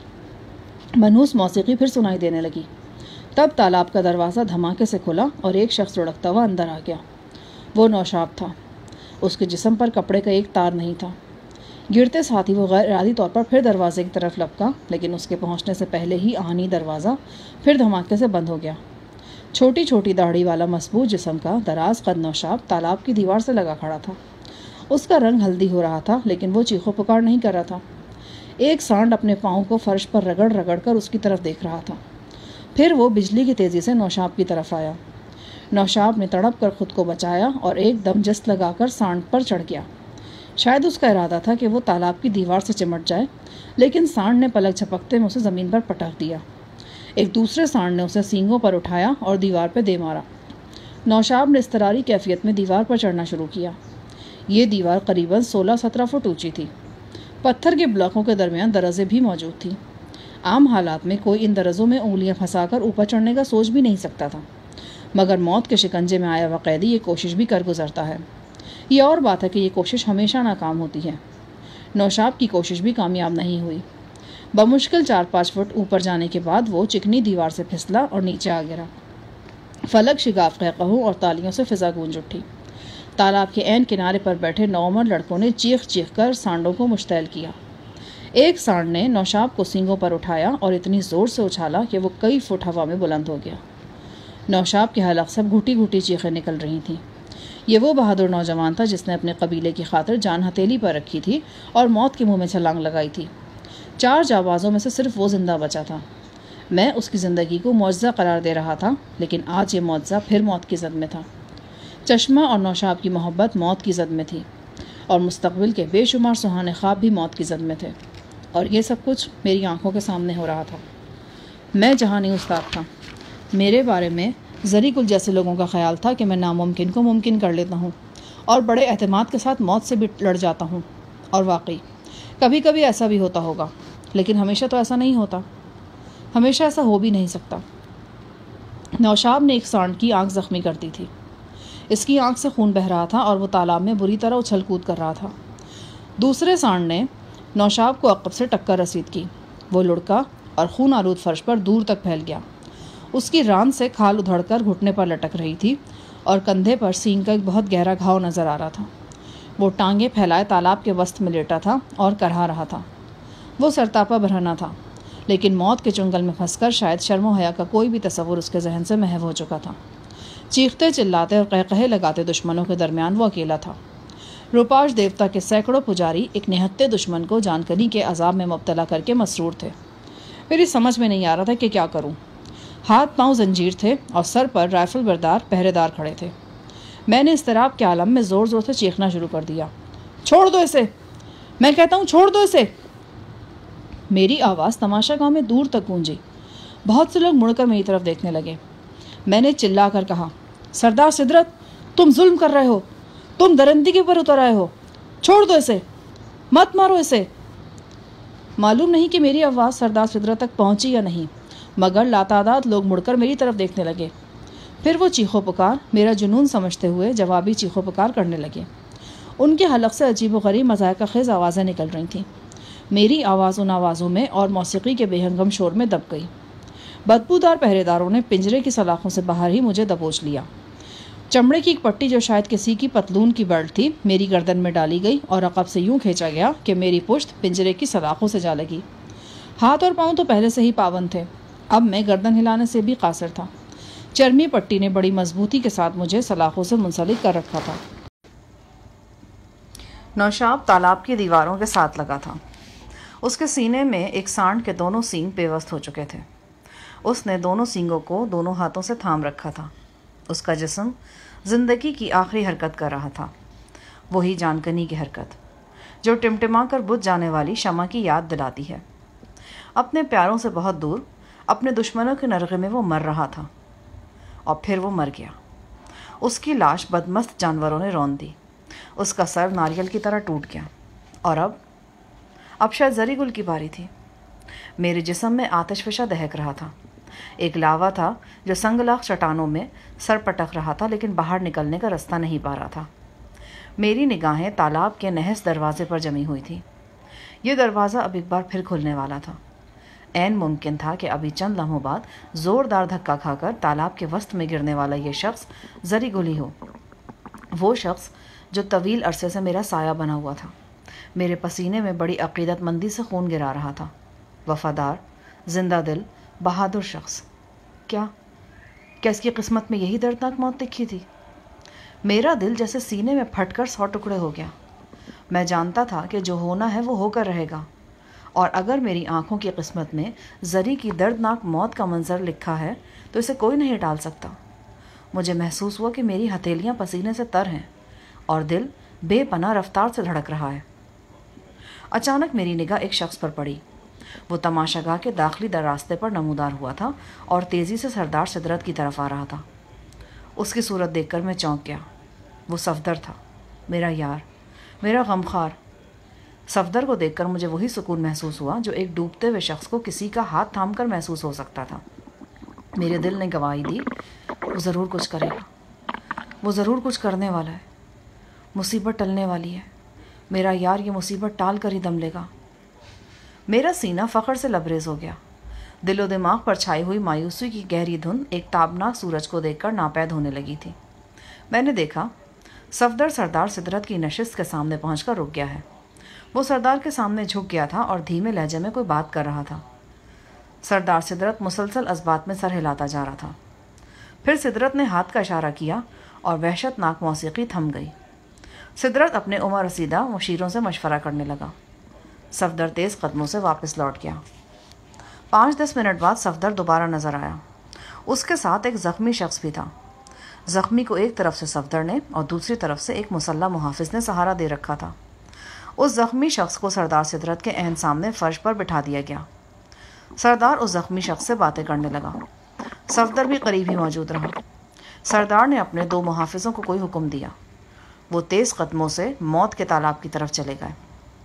منحوس موسیقی پھر سنائی دینے لگی۔ تب تالاب کا دروازہ دھماکے سے کھلا اور ایک شخص لڑکتا ہوا اندر آ گیا۔ وہ نوشاب تھا۔ اس کے جسم پر کپڑے کا ایک تار نہیں تھا۔ گرتے ساتھ ہی وہ غیر ارادی طور پر پھر دروازے کی طرف لپکا، لیکن اس کے پہنچنے سے پہلے ہی آہنی دروازہ پھر دھماکے سے بند ہو گیا۔ چھوٹی چھوٹی داڑھی والا مضبوط جسم کا دراز قد نوشاب تالاب کی دیوار سے لگا کھڑا تھا۔ اس کا رنگ ہلدی ہو رہا تھا، لیکن وہ چیخو پکار نہیں کر رہا تھا۔ ایک سانڈ اپنے پاؤں کو فرش پر رگڑ رگڑ کر اس کی طرف دیکھ رہا تھا۔ پھر وہ بجلی کی تیزی سے نوشاب کی طرف آیا۔ نوشاب نے تڑپ کر خود کو بچایا اور ایک دم جست لگا کر سانڈ پر چڑھ گیا۔ شاید اس کا ارادہ تھا کہ وہ تالاب کی دیوار سے چمٹ جائے، لیکن سانڈ نے پلک جھپکتے میں اسے زمین پر پٹک دیا۔ ایک دوسرے سانڈ نے اسے سینگوں پر اٹھایا اور دیوار پہ دے مارا۔ نوشاب نے اضطراری کیفیت میں دیوار پر چڑھنا شروع کیا۔ یہ دیوار قریباً سولہ سترہ فٹ اونچی تھی۔ پتھر کے بلاکوں کے درمیان درزیں بھی موجود تھیں۔ عام حالات میں کوئی ان درزوں میں انگلیاں پھنسا کر اوپر چڑھنے کا سوچ بھی نہیں سکتا تھا، مگر موت کے شکنجے میں آیا ہوا قیدی یہ کوشش بھی کر گزرتا ہے۔ یہ اور بات ہے کہ یہ کوشش ہمیشہ ناکام ہوتی ہے۔ نوشاب کی کوشش بھی کامیاب نہیں ہوئی۔ بمشکل چار پانچ فٹ اوپر جانے کے بعد وہ چکنی دیوار سے پھسلا اور نیچے آ گرا۔ فلک شگاف قہقہوں اور تالیوں سے فضا گونج اٹھی۔ تالاب کے عین کنارے پر بیٹھے نوعمر لڑکوں نے چیخ چیخ کر سانڈوں کو مشتعل کیا۔ ایک سانڈ نے نوشاب کو سینگوں پر اٹھایا اور اتنی زور سے اچھالا کہ وہ کئی فٹ ہوا میں بلند ہو گیا۔ نوشاب کے حلق سے گھٹی گھٹی چیخیں نکل رہی تھیں۔ یہ وہ بہادر نوجوان تھا جس نے اپنے قبیلے کی خاطر جان ہتھیلی پر رکھی تھی اور موت کے منہ میں چھلانگ لگائی تھی۔ چار جانبازوں میں سے صرف وہ زندہ بچا تھا۔ میں اس کی زندگی کو معجزہ قرار دے رہا تھا، لیکن آج یہ معجزہ پھر موت کی زد میں تھا۔ چشمہ اور نوشاب کی محبت موت کی زد میں تھی، اور مستقبل کے بے شمار سہانے خواب بھی موت کی زد میں تھے، اور یہ سب کچھ میری آنکھوں کے سامنے ہو رہا تھا۔ میں جہانی استاد تھا۔ میرے بارے میں زری گل جیسے لوگوں کا خیال تھا کہ میں ناممکن کو ممکن کر لیتا ہوں، اور بڑے اعتماد کے ساتھ موت سے بھی لڑ جاتا ہوں، اور واقعی کبھی کبھی ایسا بھی ہوتا ہوگا، لیکن ہمیشہ تو ایسا نہیں ہوتا، ہمیشہ ایسا ہو بھی نہیں سکتا۔ نوشاب نے ایک سانڈ کی آنکھ زخمی کر دی تھی۔ اس کی آنکھ سے خون بہہ رہا تھا اور وہ تالاب میں بری طرح اچھل کود کر رہا تھا۔ دوسرے سانڈ نے نوشاب کو عقب سے ٹکر رسید کی۔ وہ لڑکا اور خون آلود فرش پر دور تک پھیل گیا۔ اس کی ران سے کھال ادھڑ کر گھٹنے پر لٹک رہی تھی اور کندھے پر سینگ کا ایک بہت گہرا گھاؤ نظر آ رہا تھا۔ وہ ٹانگیں پھیلائے تالاب کے وسط میں لیٹا تھا اور کرہا رہا تھا۔ وہ سرتاپا برہنہ تھا، لیکن موت کے چنگل میں پھنس کر شاید شرم و حیا کا کوئی بھی تصور اس کے ذہن سے محو ہو چکا تھا۔ چیختے چلاتے اور قہقہے لگاتے دشمنوں کے درمیان وہ اکیلا تھا۔ روپاش دیوتا کے سینکڑوں پجاری ایک نہتے دشمن کو جان کنی کے عذاب میں مبتلا کر کے مسرور تھے۔ میری سمجھ میں نہیں آ رہا تھا کہ کیا کروں۔ ہاتھ پاؤں زنجیر تھے اور سر پر رائفل بردار پہرے دار کھڑے تھے۔ میں نے اضطراب کے عالم میں زور زور سے چیخنا شروع کر دیا، چھوڑ دو اسے، میں کہتا ہوں چھوڑ دو اسے۔ میری آواز تماشا گاہ میں دور تک گونجی۔ بہت سے لوگ مڑ کر میری طرف دیکھنے لگے۔ میں نے چلا کر کہا، سردار سدرت، تم ظلم کر رہے ہو، تم درندگی کے پر اتر آئے ہو، چھوڑ دو اسے، مت مارو اسے۔ معلوم نہیں کہ میری آواز سردار سدرت تک پہنچی یا نہیں، مگر لاتعداد لوگ مڑ کر میری طرف دیکھنے لگے۔ پھر وہ چیخو پکار میرا جنون سمجھتے ہوئے جوابی چیخو پکار کرنے لگے۔ ان کے حلق سے عجیب و غریب مذائقہ خیز آوازیں نکل رہی تھیں۔ میری آواز ان آوازوں میں اور موسیقی کے بے ہنگم شور میں دب گئی۔ بدبودار پہرے داروں نے پنجرے کی سلاخوں سے باہر ہی مجھے دبوچ لیا۔ چمڑے کی ایک پٹی جو شاید کسی کی پتلون کی بیلٹ تھی میری گردن میں ڈالی گئی اور عقب سے یوں کھینچا گیا کہ میری پشت پنجرے کی سلاخوں سے جا لگی۔ ہاتھ اور پاؤں تو پہلے سے ہی پابند تھے، اب میں گردن ہلانے سے بھی قاصر تھا۔ چرمی پٹی نے بڑی مضبوطی کے ساتھ مجھے سلاخوں سے منسلک کر رکھا تھا۔ نوشاب تالاب کی دیواروں کے ساتھ لگا تھا۔ اس کے سینے میں ایک سانڈ کے دونوں سینگ پیوست ہو چکے تھے۔ اس نے دونوں سینگوں کو دونوں ہاتھوں سے تھام رکھا تھا۔ اس کا جسم زندگی کی آخری حرکت کر رہا تھا، وہی جانکنی کی حرکت جو ٹمٹما کر بجھ جانے والی شمع کی یاد دلاتی ہے۔ اپنے پیاروں سے بہت دور اپنے دشمنوں کے نرغے میں وہ مر رہا تھا، اور پھر وہ مر گیا۔ اس کی لاش بدمست جانوروں نے رون دی۔ اس کا سر ناریل کی طرح ٹوٹ گیا، اور اب اب شاید زری گل کی باری تھی۔ میرے جسم میں آتش فشاں دہک رہا تھا۔ ایک لاوا تھا جو سنگلاخ چٹانوں میں سر پٹک رہا تھا، لیکن باہر نکلنے کا رستہ نہیں پا رہا تھا۔ میری نگاہیں تالاب کے نہس دروازے پر جمی ہوئی تھی۔ یہ دروازہ اب ایک بار پھر کھلنے والا تھا۔ عین ممکن تھا کہ ابھی چند لمحوں بعد زوردار دھکا کھا کر تالاب کے وسط میں گرنے والا یہ شخص زری گل ہی ہو، وہ شخص جو طویل عرصے سے میرا سایہ بنا ہوا تھا، میرے پسینے میں بڑی عقیدت مندی سے خون گرا رہا تھا۔ وفادار، زندہ دل، بہادر شخص، کیا کیا اس کی قسمت میں یہی دردناک موت لکھی تھی؟ میرا دل جیسے سینے میں پھٹ کر سو ٹکڑے ہو گیا۔ میں جانتا تھا کہ جو ہونا ہے وہ ہو کر رہے گا، اور اگر میری آنکھوں کی قسمت میں زری کی دردناک موت کا منظر لکھا ہے تو اسے کوئی نہیں ٹال سکتا۔ مجھے محسوس ہوا کہ میری ہتھیلیاں پسینے سے تر ہیں اور دل بے پناہ رفتار سے دھڑک رہا ہے۔ اچانک میری نگاہ ایک شخص پر پڑی۔ وہ تماشا گاہ کے داخلی در راستے پر نمودار ہوا تھا اور تیزی سے سردار سدرت کی طرف آ رہا تھا۔ اس کی صورت دیکھ کر میں چونک گیا۔ وہ صفدر تھا، میرا یار، میرا غمخوار۔ صفدر کو دیکھ کر مجھے وہی سکون محسوس ہوا جو ایک ڈوبتے ہوئے شخص کو کسی کا ہاتھ تھام کر محسوس ہو سکتا تھا۔ میرے دل نے گواہی دی، وہ ضرور کچھ کرے گا، وہ ضرور کچھ کرنے والا ہے۔ مصیبت ٹلنے والی ہے، میرا یار یہ مصیبت ٹال کر ہی دم لے گا۔ میرا سینہ فخر سے لبریز ہو گیا۔ دل و دماغ پر چھائی ہوئی مایوسی کی گہری دھند ایک تابناک سورج کو دیکھ کر ناپید ہونے لگی تھی۔ میں نے دیکھا صفدر سردار سدرت کی نشست کے سامنے پہنچ کر رک گیا ہے۔ وہ سردار کے سامنے جھک گیا تھا اور دھیمے لہجے میں کوئی بات کر رہا تھا۔ سردار سدرت مسلسل اسبات میں سر ہلاتا جا رہا تھا۔ پھر سدرت نے ہاتھ کا اشارہ کیا اور وحشت ناک موسیقی تھم گئی۔ سدرت اپنے عمر رسیدہ مشیروں سے مشورہ کرنے لگا۔ صفدر تیز قدموں سے واپس لوٹ گیا۔ پانچ دس منٹ بعد صفدر دوبارہ نظر آیا۔ اس کے ساتھ ایک زخمی شخص بھی تھا۔ زخمی کو ایک طرف سے صفدر نے اور دوسری طرف سے ایک مسلح محافظ نے سہارا دے رکھا تھا۔ اس زخمی شخص کو سردار سدرت کے عین سامنے فرش پر بٹھا دیا گیا۔ سردار اس زخمی شخص سے باتیں کرنے لگا۔ صفدر بھی قریب ہی موجود رہا۔ سردار نے اپنے دو محافظوں کو کوئی حکم دیا۔ وہ تیز قدموں سے موت کے تالاب کی طرف چلے گئے۔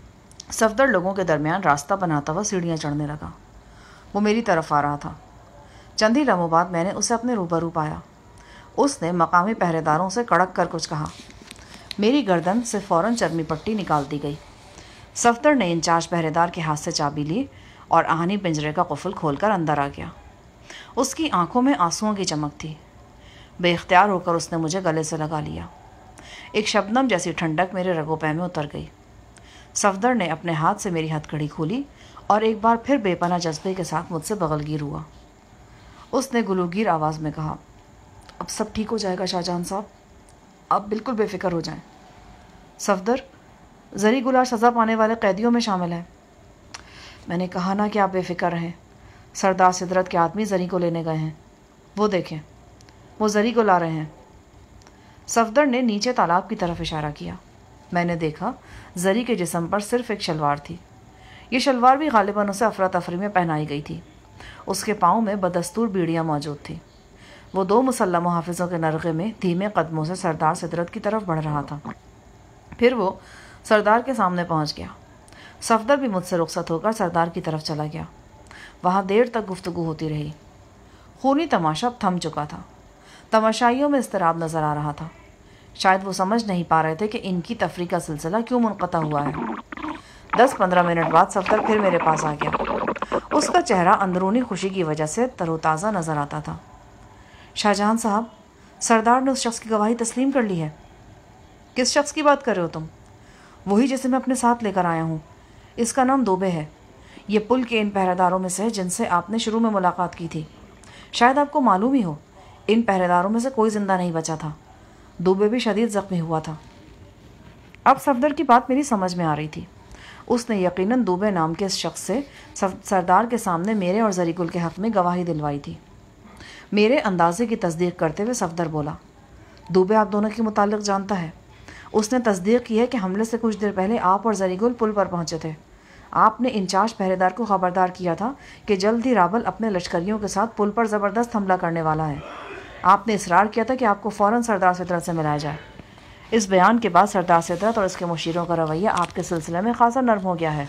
صفدر لوگوں کے درمیان راستہ بناتا ہوا سیڑھیاں چڑھنے لگا۔ وہ میری طرف آ رہا تھا۔ چند ہی لمحوں بعد میں نے اسے اپنے روبرو پایا۔ اس نے مقامی پہرے داروں سے کڑک کر کچھ کہا۔ میری گردن سے فوراً چرمی پٹی نکال دی گئی۔ صفدر نے انچارج پہرے دار کے ہاتھ سے چابی لی اور آہنی پنجرے کا قفل کھول کر اندر آ گیا۔ اس کی آنکھوں میں آنسوؤں کی چمک تھی۔ بے اختیار ہو کر اس نے مجھے گلے سے لگا لیا۔ ایک شبنم جیسی ٹھنڈک میرے رگو پے میں اتر گئی۔ صفدر نے اپنے ہاتھ سے میری ہتھ کڑی کھولی اور ایک بار پھر بے پناہ جذبے کے ساتھ مجھ سے بغل گیر ہوا۔ اس نے گلوگیر آواز میں کہا، اب سب ٹھیک ہو جائے گا شاہ جہاں صاحب، آپ بالکل بے فکر ہو جائیں۔ صفدر، زری گلار سزا پانے والے قیدیوں میں شامل ہے۔ میں نے کہا نا کہ آپ بے فکر رہیں۔ سردار سدرت کے آدمی زری کو لینے گئے ہیں، وہ دیکھیں، وہ زری کو لا رہے ہیں۔ صفدر نے نیچے تالاب کی طرف اشارہ کیا۔ میں نے دیکھا زری کے جسم پر صرف ایک شلوار تھی۔ یہ شلوار بھی غالباً اسے افراتفری میں پہنائی گئی تھی۔ اس کے پاؤں میں بدستور بیڑیاں موجود تھیں۔ وہ دو مسلح محافظوں کے نرغے میں دھیمے قدموں سے سردار سدرت کی طرف بڑھ رہا تھا۔ پھر وہ سردار کے سامنے پہنچ گیا۔ صفدر بھی مجھ سے رخصت ہو کر سردار کی طرف چلا گیا۔ وہاں دیر تک گفتگو ہوتی رہی۔ خونی تماشا اب تھم چکا تھا۔ تماشائیوں میں اضطراب نظر آ رہا تھا۔ شاید وہ سمجھ نہیں پا رہے تھے کہ ان کی تفریح کا سلسلہ کیوں منقطع ہوا ہے۔ دس پندرہ منٹ بعد صفدر پھر میرے پاس آ گیا۔ اس کا چہرہ اندرونی خوشی کی وجہ سے تر و تازہ نظر آتا تھا۔ شاہ جہاں صاحب، سردار نے اس شخص کی گواہی تسلیم کر لی ہے۔ کس شخص کی بات کر رہے ہو تم؟ وہی جسے میں اپنے ساتھ لے کر آیا ہوں۔ اس کا نام دوبے ہے۔ یہ پل کے ان پہرے داروں میں سے جن سے آپ نے شروع میں ملاقات کی تھی۔ شاید آپ کو معلوم ہی ہو، ان پہرے داروں میں سے کوئی زندہ نہیں بچا تھا۔ دوبے بھی شدید زخمی ہوا تھا۔ اب صفدر کی بات میری سمجھ میں آ رہی تھی۔ اس نے یقیناً دوبے نام کے اس شخص سے سردار کے سامنے میرے اور زری گل کے حق میں گواہی دلوائی تھی۔ میرے اندازے کی تصدیق کرتے ہوئے صفدر بولا، دوبے آپ دونوں کے متعلق جانتا ہے۔ اس نے تصدیق کی ہے کہ حملے سے کچھ دیر پہلے آپ اور زری گل پل پر پہنچے تھے۔ آپ نے انچارج پہرے دار کو خبردار کیا تھا کہ جلد ہی رابل اپنے لشکریوں کے ساتھ پل پر زبردست حملہ کرنے والا ہے۔ آپ نے اصرار کیا تھا کہ آپ کو فوراً سردار سدرت سے ملایا جائے۔ اس بیان کے بعد سردار سدرت اور اس کے مشیروں کا رویہ آپ کے سلسلے میں خاصا نرم ہو گیا ہے۔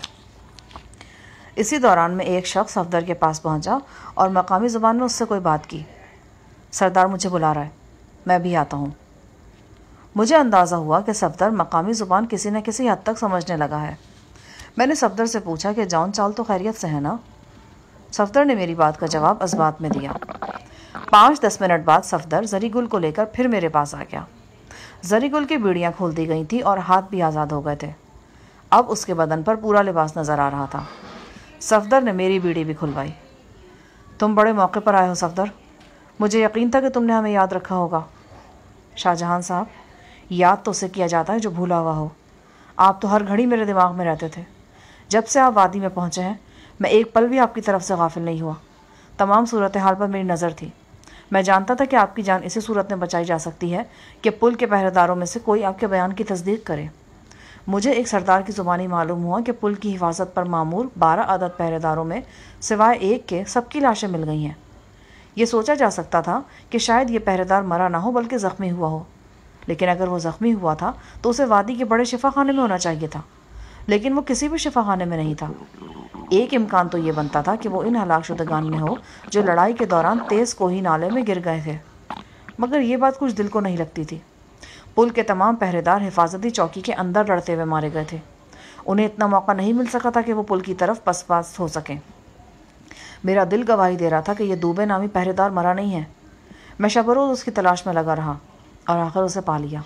اسی دوران میں ایک شخص صفدر کے پاس پہنچا اور مقامی زبان میں اس سے کوئی بات کی۔ سردار مجھے بلا رہا ہے، میں بھی آتا ہوں۔ مجھے اندازہ ہوا کہ صفدر مقامی زبان کسی نہ کسی حد تک سمجھنے لگا ہے۔ میں نے صفدر سے پوچھا کہ جان چال تو خیریت سے ہے نا؟ صفدر نے میری بات کا جواب ازبات میں دیا۔ پانچ دس منٹ بعد صفدر زری گل کو لے کر پھر میرے پاس آ گیا۔ زری گل کی بیڑیاں کھول دی گئی تھیں اور ہاتھ بھی آزاد ہو گئے تھے۔ اب اس کے بدن پر پورا لباس نظر آ رہا تھا۔ صفدر نے میری بیڑی بھی کھلوائی۔ تم بڑے موقع پر آئے ہو صفدر، مجھے یقین تھا کہ تم نے ہمیں یاد رکھا ہوگا۔ شاہ جہاں صاحب، یاد تو اسے کیا جاتا ہے جو بھولا ہوا ہو۔ آپ تو ہر گھڑی میرے دماغ میں رہتے تھے۔ جب سے آپ وادی میں پہنچے ہیں میں ایک پل بھی آپ کی طرف سے غافل نہیں ہوا۔ تمام صورتحال پر میری نظر تھی۔ میں جانتا تھا کہ آپ کی جان اسی صورت میں بچائی جا سکتی ہے کہ پل کے پہرے داروں میں سے کوئی آپ کے بیان کی تصدیق کرے۔ مجھے ایک سردار کی زبانی معلوم ہوا کہ پل کی حفاظت پر معمور بارہ عدد پہرے داروں میں سوائے ایک کے سب کی لاشیں مل گئی ہیں۔ یہ سوچا جا سکتا تھا کہ شاید یہ پہرے دار مرا نہ ہو بلکہ زخمی ہوا ہو، لیکن اگر وہ زخمی ہوا تھا تو اسے وادی کے بڑے شفا خانے میں ہونا چاہیے تھا، لیکن وہ کسی بھی شفا خانے میں نہیں تھا۔ ایک امکان تو یہ بنتا تھا کہ وہ ان ہلاک شدگان میں ہو جو لڑائی کے دوران تیز کوہی نالے میں گر گئے تھے، مگر یہ بات کچھ دل کو نہیں لگتی تھی۔ پل کے تمام پہرے دار حفاظتی چوکی کے اندر لڑتے ہوئے مارے گئے تھے۔ انہیں اتنا موقع نہیں مل سکا تھا کہ وہ پل کی طرف پس پاس ہو سکیں۔ میرا دل گواہی دے رہا تھا کہ یہ دوبے نامی پہرے دار مرا نہیں ہے۔ میں شب و روز اس کی تلاش میں لگا رہا اور آخر اسے پا لیا۔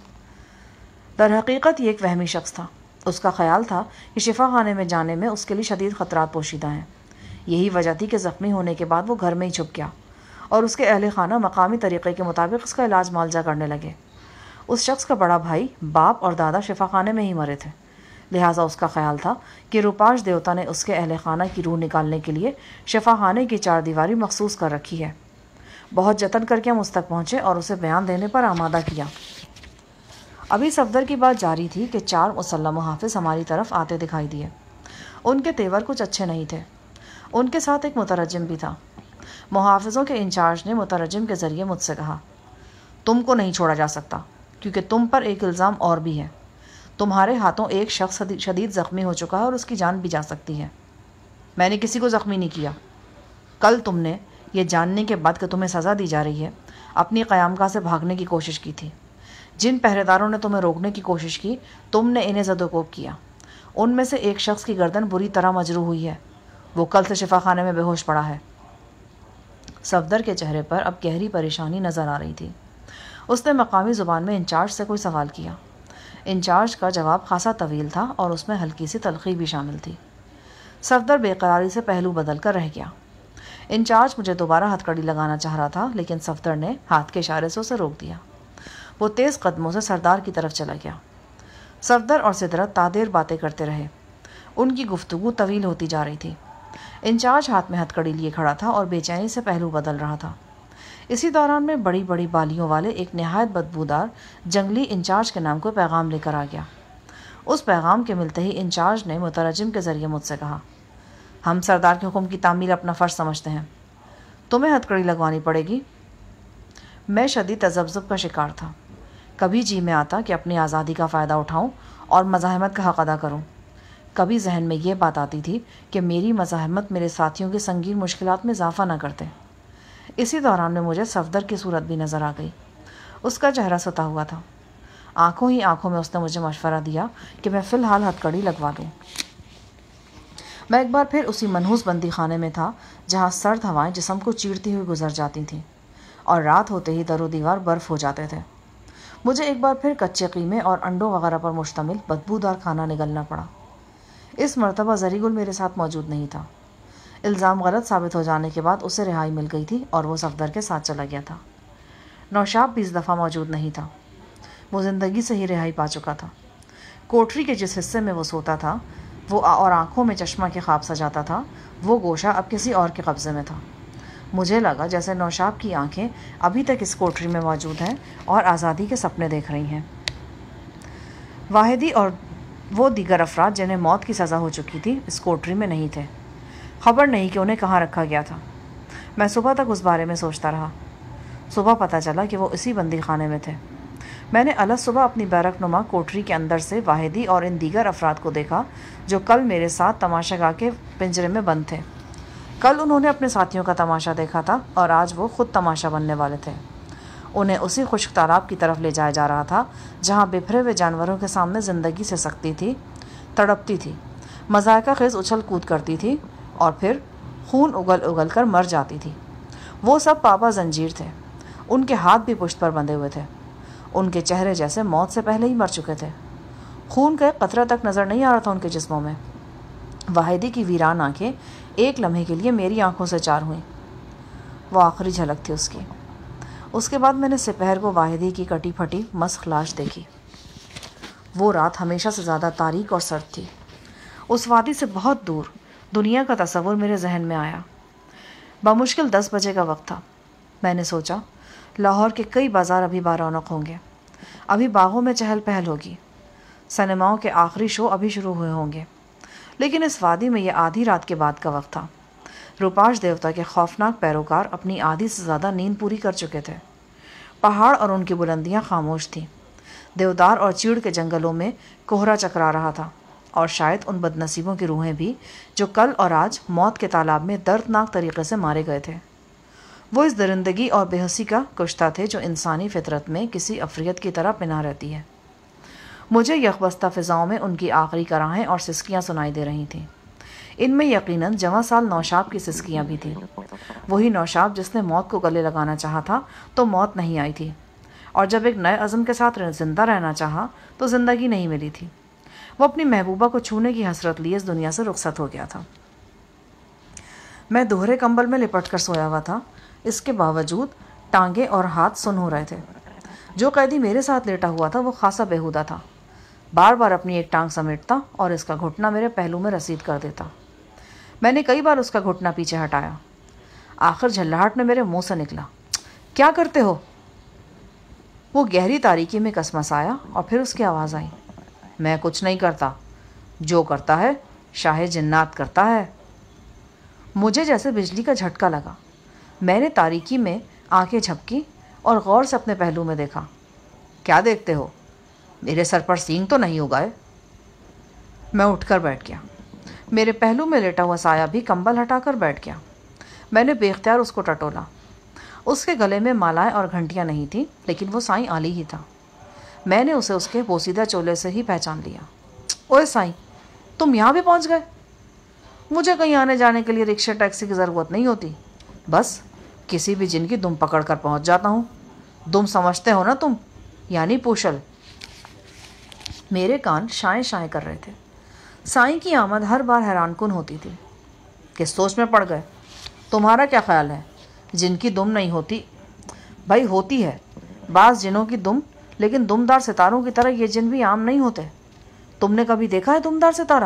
در حقیقت یہ ایک وہمی شخص تھا۔ اس کا خیال تھا کہ شفا خانے میں جانے میں اس کے لیے شدید خطرات پوشیدہ ہیں۔ یہی وجہ تھی کہ زخمی ہونے کے بعد وہ گھر میں ہی چھپ گیا اور اس کے اہل خانہ مقامی طریقے کے مطابق اس کا علاج معالجہ کرنے لگے۔ اس شخص کا بڑا بھائی، باپ اور دادا شفا خانے میں ہی مرے تھے، لہٰذا اس کا خیال تھا کہ روپاش دیوتا نے اس کے اہل خانہ کی روح نکالنے کے لیے شفا خانے کی چار دیواری مخصوص کر رکھی ہے۔ بہت جتن کر کے ہم اس تک پہنچے اور اسے بیان دینے پر آمادہ کیا۔ ابھی صفدر کی بات جاری تھی کہ چار مسلح محافظ ہماری طرف آتے دکھائی دیے۔ ان کے تیور کچھ اچھے نہیں تھے۔ ان کے ساتھ ایک مترجم بھی تھا۔ محافظوں کے انچارج نے مترجم کے ذریعے مجھ سے کہا، تم کو نہیں چھوڑا جا سکتا، کیونکہ تم پر ایک الزام اور بھی ہے. تمہارے ہاتھوں ایک شخص شدید زخمی ہو چکا ہے اور اس کی جان بھی جا سکتی ہے. میں نے کسی کو زخمی نہیں کیا. کل تم نے یہ جاننے کے بعد کہ تمہیں سزا دی جا رہی ہے اپنی قیامگاہ سے بھاگنے کی کوشش کی تھی. جن پہرے داروں نے تمہیں روکنے کی کوشش کی تم نے انہیں زدوکوب کیا. ان میں سے ایک شخص کی گردن بری طرح مجروح ہوئی ہے. وہ کل سے شفا خانے میں بے ہوش پڑا ہے. صفدر کے چہرے پر اب گہری پریشانی نظر آ رہی تھی. اس نے مقامی زبان میں انچارج سے کوئی سوال کیا. انچارج کا جواب خاصا طویل تھا اور اس میں ہلکی سی تلخی بھی شامل تھی. صفدر بے قراری سے پہلو بدل کر رہ گیا. انچارج مجھے دوبارہ ہتھ کڑی لگانا چاہ رہا تھا لیکن صفدر نے ہاتھ کے اشارے سے اسے روک دیا. وہ تیز قدموں سے سردار کی طرف چلا گیا. صفدر اور سدرت تادیر باتیں کرتے رہے. ان کی گفتگو طویل ہوتی جا رہی تھی. انچارج ہاتھ میں ہتھ کڑی لیے کھڑا تھا اور بے چینی سے پہلو بدل رہا تھا. اسی دوران میں بڑی بڑی بالیوں والے ایک نہایت بدبودار جنگلی انچارج کے نام کو پیغام لے کر آ گیا. اس پیغام کے ملتے ہی انچارج نے مترجم کے ذریعے مجھ سے کہا، ہم سردار کے حکم کی تعمیل اپنا فرض سمجھتے ہیں. تمہیں ہتھ کڑی لگوانی پڑے گی. میں شدید تذبذب کا شکار تھا. کبھی جی میں آتا کہ اپنی آزادی کا فائدہ اٹھاؤں اور مزاحمت کا حق ادا کروں. کبھی ذہن میں یہ بات آتی تھی کہ میری مزاحمت میرے ساتھیوں کی سنگین مشکلات میں اضافہ نہ کرتے. اسی دوران میں مجھے صفدر کی صورت بھی نظر آ گئی. اس کا چہرہ ستا ہوا تھا. آنکھوں ہی آنکھوں میں اس نے مجھے مشورہ دیا کہ میں فی الحال ہتھ کڑی لگوا دوں. میں ایک بار پھر اسی منحوس بندی خانے میں تھا جہاں سرد ہوائیں جسم کو چیرتی ہوئی گزر جاتی تھیں اور رات ہوتے ہی در و دیوار برف ہو جاتے تھے. مجھے ایک بار پھر کچے قیمے اور انڈوں وغیرہ پر مشتمل بدبودار کھانا نگلنا پڑا. اس مرتبہ زری گل میرے ساتھ موجود نہیں تھا. الزام غلط ثابت ہو جانے کے بعد اسے رہائی مل گئی تھی اور وہ صفدر کے ساتھ چلا گیا تھا. نوشاب بھی اس دفعہ موجود نہیں تھا. وہ زندگی سے ہی رہائی پا چکا تھا. کوٹری کے جس حصے میں وہ سوتا تھا وہ اور آنکھوں میں چشمہ کے خواب سجاتا تھا وہ گوشہ اب کسی اور کے قبضے میں تھا. مجھے لگا جیسے نوشاب کی آنکھیں ابھی تک اس کوٹری میں موجود ہیں اور آزادی کے سپنے دیکھ رہی ہیں. واحدی اور وہ دیگر افراد جنہیں موت کی سزا ہو چکی تھی اس کوٹری میں نہیں تھے. خبر نہیں کہ انہیں کہاں رکھا گیا تھا. میں صبح تک اس بارے میں سوچتا رہا. صبح پتہ چلا کہ وہ اسی بندی خانے میں تھے. میں نے الگ صبح اپنی بیرک نما کوٹری کے اندر سے واحدی اور ان دیگر افراد کو دیکھا جو کل میرے ساتھ تماشا گاہ کے پنجرے میں بند تھے. کل انہوں نے اپنے ساتھیوں کا تماشا دیکھا تھا اور آج وہ خود تماشا بننے والے تھے. انہیں اسی خشک تالاب کی طرف لے جایا جا رہا تھا جہاں بپھرے ہوئے جانوروں کے سامنے زندگی سے سکتی تھی، تڑپتی تھی، مذائقہ خیز اچھل کود کرتی تھی اور پھر خون اگل اگل کر مر جاتی تھی. وہ سب پابا زنجیر تھے. ان کے ہاتھ بھی پشت پر بندھے ہوئے تھے. ان کے چہرے جیسے موت سے پہلے ہی مر چکے تھے. خون کا ایک قطرہ تک نظر نہیں آ رہا تھا ان کے جسموں میں. واحدی کی ویران آنکھیں ایک لمحے کے لیے میری آنکھوں سے چار ہوئیں. وہ آخری جھلک تھی اس کی. اس کے بعد میں نے سپہر کو واحدی کی کٹی پھٹی مسخ لاش دیکھی. وہ رات ہمیشہ سے زیادہ تاریک اور سرد تھی. اس وادی سے بہت دور دنیا کا تصور میرے ذہن میں آیا. بمشکل دس بجے کا وقت تھا. میں نے سوچا لاہور کے کئی بازار ابھی بارونق ہوں گے. ابھی باغوں میں چہل پہل ہوگی. سنیماؤں کے آخری شو ابھی شروع ہوئے ہوں گے. لیکن اس وادی میں یہ آدھی رات کے بعد کا وقت تھا. روپاش دیوتا کے خوفناک پیروکار اپنی آدھی سے زیادہ نیند پوری کر چکے تھے. پہاڑ اور ان کی بلندیاں خاموش تھیں. دیودار اور چیڑ کے جنگلوں میں کوہرا چکرا رہا تھا اور شاید ان بد نصیبوں کی روحیں بھی جو کل اور آج موت کے تالاب میں دردناک طریقے سے مارے گئے تھے. وہ اس درندگی اور بے حسی کا کشتہ تھے جو انسانی فطرت میں کسی افریت کی طرح پنہا رہتی ہے. مجھے یکبستہ فضاؤں میں ان کی آخری کراہیں اور سسکیاں سنائی دے رہی تھیں. ان میں یقیناً جواں سال نوشاب کی سسکیاں بھی تھیں. وہی نوشاب جس نے موت کو گلے لگانا چاہا تھا تو موت نہیں آئی تھی، اور جب ایک نئے عزم کے ساتھ زندہ رہنا چاہا تو زندگی نہیں ملی تھی. وہ اپنی محبوبہ کو چھونے کی حسرت لیے اس دنیا سے رخصت ہو گیا تھا. میں دوہرے کمبل میں لپٹ کر سویا ہوا تھا. اس کے باوجود ٹانگیں اور ہاتھ سن ہو رہے تھے. جو قیدی میرے ساتھ لیٹا ہوا تھا وہ خاصا بےہودہ تھا. بار بار اپنی ایک ٹانگ سمیٹتا اور اس کا گھٹنا میرے پہلو میں رسید کر دیتا. میں نے کئی بار اس کا گھٹنا پیچھے ہٹایا. آخر جھلاہٹ میں میرے منہ سے نکلا، کیا کرتے ہو؟ وہ گہری تاریکی میں کسمسایا اور پھر اس کی آواز آئی، میں کچھ نہیں کرتا. جو کرتا ہے شاہ جنات کرتا ہے. مجھے جیسے بجلی کا جھٹکا لگا. میں نے تاریکی میں آنکھیں جھپکی اور غور سے اپنے پہلو میں دیکھا. کیا دیکھتے ہو؟ میرے سر پر سینگ تو نہیں اگائے؟ میں اٹھ کر بیٹھ گیا۔ میرے پہلو میں لیٹا ہوا سایہ بھی کمبل ہٹا کر بیٹھ گیا۔ میں نے بے اختیار اس کو ٹٹولا۔ اس کے گلے میں مالائیں اور گھنٹیاں نہیں تھیں، لیکن وہ سائیں علی ہی تھا۔ میں نے اسے اس کے بوسیدہ چولے سے ہی پہچان لیا۔ اوئے سائیں، تم یہاں بھی پہنچ گئے؟ مجھے کہیں آنے جانے کے لیے رکشے ٹیکسی کی ضرورت نہیں ہوتی، بس کسی بھی جن کی دم پکڑ کر پہنچ جاتا ہوں۔ دم سمجھتے ہو نا تم، یعنی پوشل۔ میرے کان شائیں شائیں کر رہے تھے۔ سائیں کی آمد ہر بار حیران کن ہوتی تھی۔ کس سوچ میں پڑ گئے؟ تمہارا کیا خیال ہے جن کی دم نہیں ہوتی؟ بھائی ہوتی ہے بعض جنوں کی دم، لیکن دمدار ستاروں کی طرح یہ جن بھی عام نہیں ہوتے۔ تم نے کبھی دیکھا ہے دمدار ستارہ؟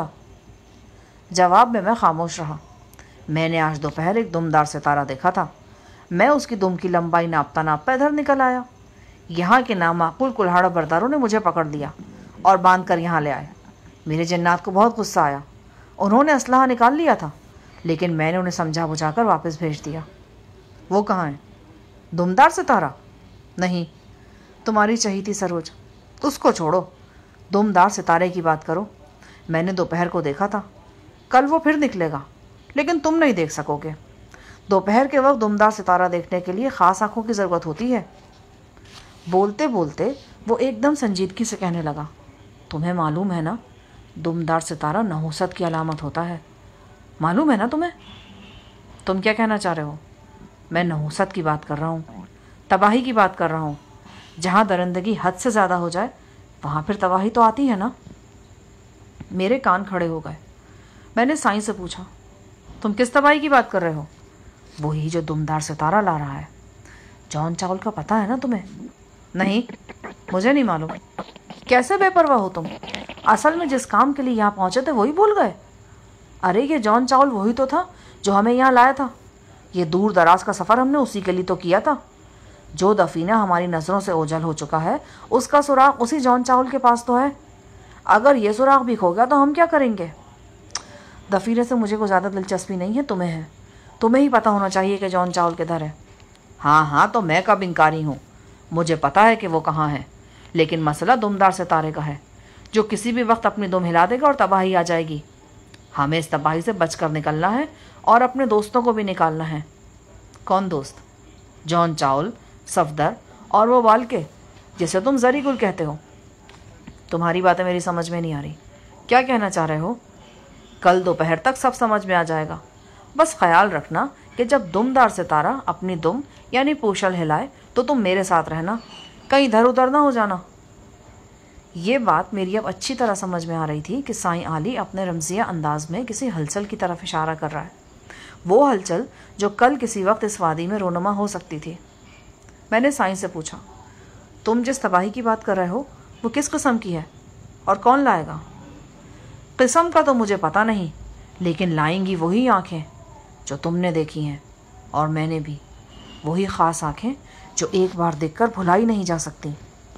جواب میں میں خاموش رہا۔ میں نے آج دوپہر ایک دمدار ستارہ دیکھا تھا۔ میں اس کی دم کی لمبائی ناپتا ناپتا ادھر نکل آیا۔ یہاں کے نامعقول کلہاڑا برداروں نے مجھے پکڑ لیا اور باندھ کر یہاں لے آئے۔ میرے جنات کو بہت غصہ آیا۔ انہوں نے اسلحہ نکال لیا تھا، لیکن میں نے انہیں سمجھا بجھا کر واپس بھیج دیا۔ وہ کہاں ہیں؟ دمدار ستارہ؟ نہیں، تمہاری چہیتی سروج، اس کو چھوڑو، دمدار ستارے کی بات کرو۔ میں نے دوپہر کو دیکھا تھا، کل وہ پھر نکلے گا، لیکن تم نہیں دیکھ سکو گے۔ دوپہر کے وقت دمدار ستارہ دیکھنے کے لیے خاص آنکھوں کی ضرورت ہوتی ہے۔ بولتے بولتے وہ ایک دم سنجیدگی سے کہنے لگا، تمہیں معلوم ہے نا دمدار ستارہ نحوست کی علامت ہوتا ہے، معلوم ہے نا تمہیں؟ تم کیا کہنا چاہ رہے ہو؟ میں نحوست کی بات کر رہا ہوں، تباہی کی بات کر رہا ہوں۔ جہاں درندگی حد سے زیادہ ہو جائے وہاں پھر تباہی تو آتی ہے نا۔ میرے کان کھڑے ہو گئے۔ میں نے سائیں سے پوچھا، تم کس تباہی کی بات کر رہے ہو؟ وہی جو دمدار ستارہ لا رہا ہے۔ جان چاول کا پتہ ہے نا تمہیں؟ نہیں، مجھے نہیں معلوم۔ کیسے بے پرواہ ہو تم؟ اصل میں جس کام کے لیے یہاں پہنچے تھے وہی بھول گئے؟ ارے یہ جان چاول وہی تو تھا جو ہمیں یہاں لایا تھا۔ یہ دور دراز کا سفر ہم نے اسی کے لیے تو کیا تھا۔ جو دفینہ ہماری نظروں سے اوجھل ہو چکا ہے اس کا سراغ اسی جان چاول کے پاس تو ہے۔ اگر یہ سراغ بھی کھو گیا تو ہم کیا کریں گے؟ دفینے سے مجھے کوئی زیادہ دلچسپی نہیں ہے، تمہیں ہے۔ تمہیں ہی پتہ ہونا چاہیے کہ جان چاول کدھر ہے۔ ہاں ہاں تو میں کب انکاری ہوں، مجھے پتہ ہے کہ وہ کہاں ہے، لیکن مسئلہ دمدار ستارے کا ہے جو کسی بھی وقت اپنی دم ہلا دے گا اور تباہی آ جائے گی۔ ہمیں اس تباہی سے بچ کر نکلنا ہے اور اپنے دوستوں کو بھی نکالنا ہے۔ کون دوست؟ جان چاول، صفدر اور وہ والکے جسے تم زری گل کہتے ہو۔ تمہاری باتیں میری سمجھ میں نہیں آ رہی، کیا کہنا چاہ رہے ہو؟ کل دوپہر تک سب سمجھ میں آ جائے گا۔ بس خیال رکھنا کہ جب دمدار ستارہ اپنی دم یعنی پوشل ہلائے تو تم میرے ساتھ رہنا، کہیں ادھر ادھر نہ ہو جانا۔ یہ بات میری اب اچھی طرح سمجھ میں آ رہی تھی کہ سائیں علی اپنے رمزیہ انداز میں کسی ہلچل کی طرف اشارہ کر رہا ہے، وہ ہلچل جو کل کسی وقت اس وادی میں رونما ہو سکتی تھی۔ میں نے سائیں سے پوچھا، تم جس تباہی کی بات کر رہے ہو وہ کس قسم کی ہے اور کون لائے گا؟ قسم کا تو مجھے پتہ نہیں، لیکن لائیں گی وہی آنکھیں جو تم نے دیکھی ہیں اور میں نے بھی، وہی خاص آنکھیں جو ایک بار دیکھ کر بھلائی نہیں جا سکتی۔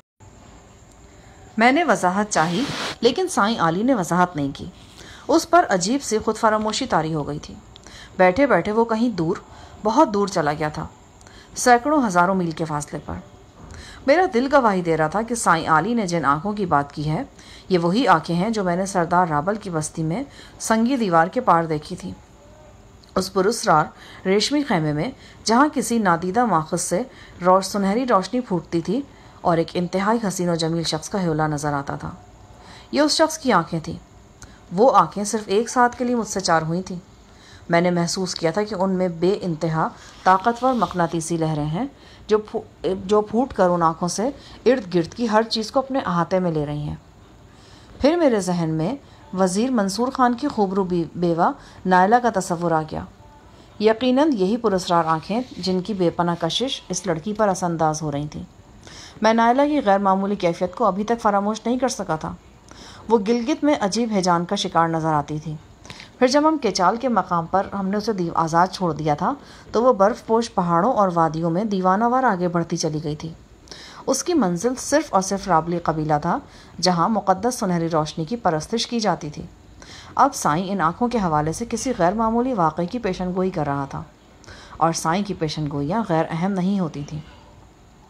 میں نے وضاحت چاہی، لیکن سائیں علی نے وضاحت نہیں کی۔ اس پر عجیب سی خود فراموشی طاری ہو گئی تھی۔ بیٹھے بیٹھے وہ کہیں دور، بہت دور چلا گیا تھا، سینکڑوں ہزاروں میل کے فاصلے پر۔ میرا دل گواہی دے رہا تھا کہ سائیں علی نے جن آنکھوں کی بات کی ہے یہ وہی آنکھیں ہیں جو میں نے سردار رابل کی بستی میں سنگی دیوار کے پار دیکھی تھی، اس پراسرار ریشمی خیمے میں جہاں کسی نادیدہ ماخذ سے روش سنہری روشنی پھوٹتی تھی اور ایک انتہائی حسین و جمیل شخص کا ہیولا نظر آتا تھا۔ یہ اس شخص کی آنکھیں تھیں۔ وہ آنکھیں صرف ایک ساتھ کے لیے مجھ سے چار ہوئی تھیں۔ میں نے محسوس کیا تھا کہ ان میں بے انتہا طاقتور مقناطیسی لہریں ہیں جو جو پھوٹ کر ان آنکھوں سے ارد گرد کی ہر چیز کو اپنے احاطے میں لے رہی ہیں۔ پھر میرے ذہن میں وزیر منصور خان کی خوبرو بیوہ نائلہ کا تصور آ گیا۔ یقیناً یہی پراسرار آنکھیں جن کی بے پناہ کشش اس لڑکی پر اثر انداز ہو رہی تھیں۔ میں نائلہ کی غیر معمولی کیفیت کو ابھی تک فراموش نہیں کر سکا تھا۔ وہ گلگت میں عجیب ہیجان کا شکار نظر آتی تھی۔ پھر جب ہم کیچال کے مقام پر ہم نے اسے آزاد چھوڑ دیا تھا تو وہ برف پوش پہاڑوں اور وادیوں میں دیوانہ وار آگے بڑھتی چلی گئی تھی۔ اس کی منزل صرف اور صرف رابلی قبیلہ تھا جہاں مقدس سنہری روشنی کی پرستش کی جاتی تھی۔ اب سائیں ان آنکھوں کے حوالے سے کسی غیر معمولی واقعے کی پیشن گوئی کر رہا تھا، اور سائیں کی پیشن گوئیاں غیر اہم نہیں ہوتی تھیں۔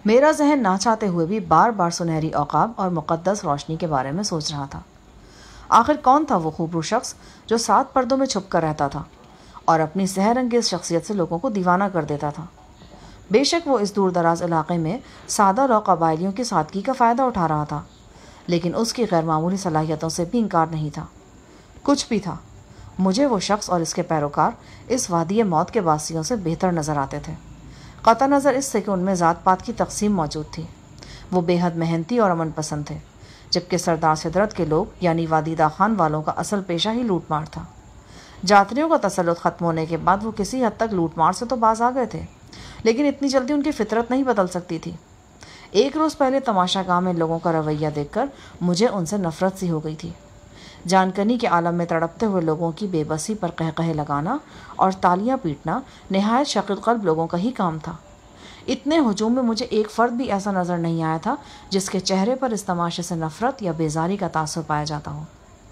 میرا ذہن نہ چاہتے ہوئے بھی بار بار سنہری عقاب اور مقدس روشنی کے بارے میں سوچ رہا تھا۔ آخر کون تھا وہ خوبرو شخص جو سات پردوں میں چھپ کر رہتا تھا اور اپنی سحر انگیز شخصیت سے لوگوں کو دیوانہ کر دیتا تھا؟ بے شک وہ اس دور دراز علاقے میں سادہ رو قبائلیوں کی سادگی کا فائدہ اٹھا رہا تھا، لیکن اس کی غیر معمولی صلاحیتوں سے بھی انکار نہیں تھا۔ کچھ بھی تھا، مجھے وہ شخص اور اس کے پیروکار اس وادی موت کے باسیوں سے بہتر نظر آتے تھے، قطع نظر اس سے کہ ان میں ذات پات کی تقسیم موجود تھی۔ وہ بے حد محنتی اور امن پسند تھے، جبکہ سردار سدرت کے لوگ یعنی وادی دا خان والوں کا اصل پیشہ ہی لوٹ مار تھا۔ جاتریوں کا تسلط ختم ہونے کے بعد وہ کسی حد تک لوٹ مار سے تو باز آ گئے تھے، لیکن اتنی جلدی ان کی فطرت نہیں بدل سکتی تھی۔ ایک روز پہلے تماشا گاہ میں لوگوں کا رویہ دیکھ کر مجھے ان سے نفرت سی ہو گئی تھی۔ جانکنی کے عالم میں تڑپتے ہوئے لوگوں کی بے بسی پر قہقہے لگانا اور تالیاں پیٹنا نہایت شقیق قلب لوگوں کا ہی کام تھا۔ اتنے ہجوم میں مجھے ایک فرد بھی ایسا نظر نہیں آیا تھا جس کے چہرے پر اس تماشے سے نفرت یا بیزاری کا تاثر پایا جاتا ہو۔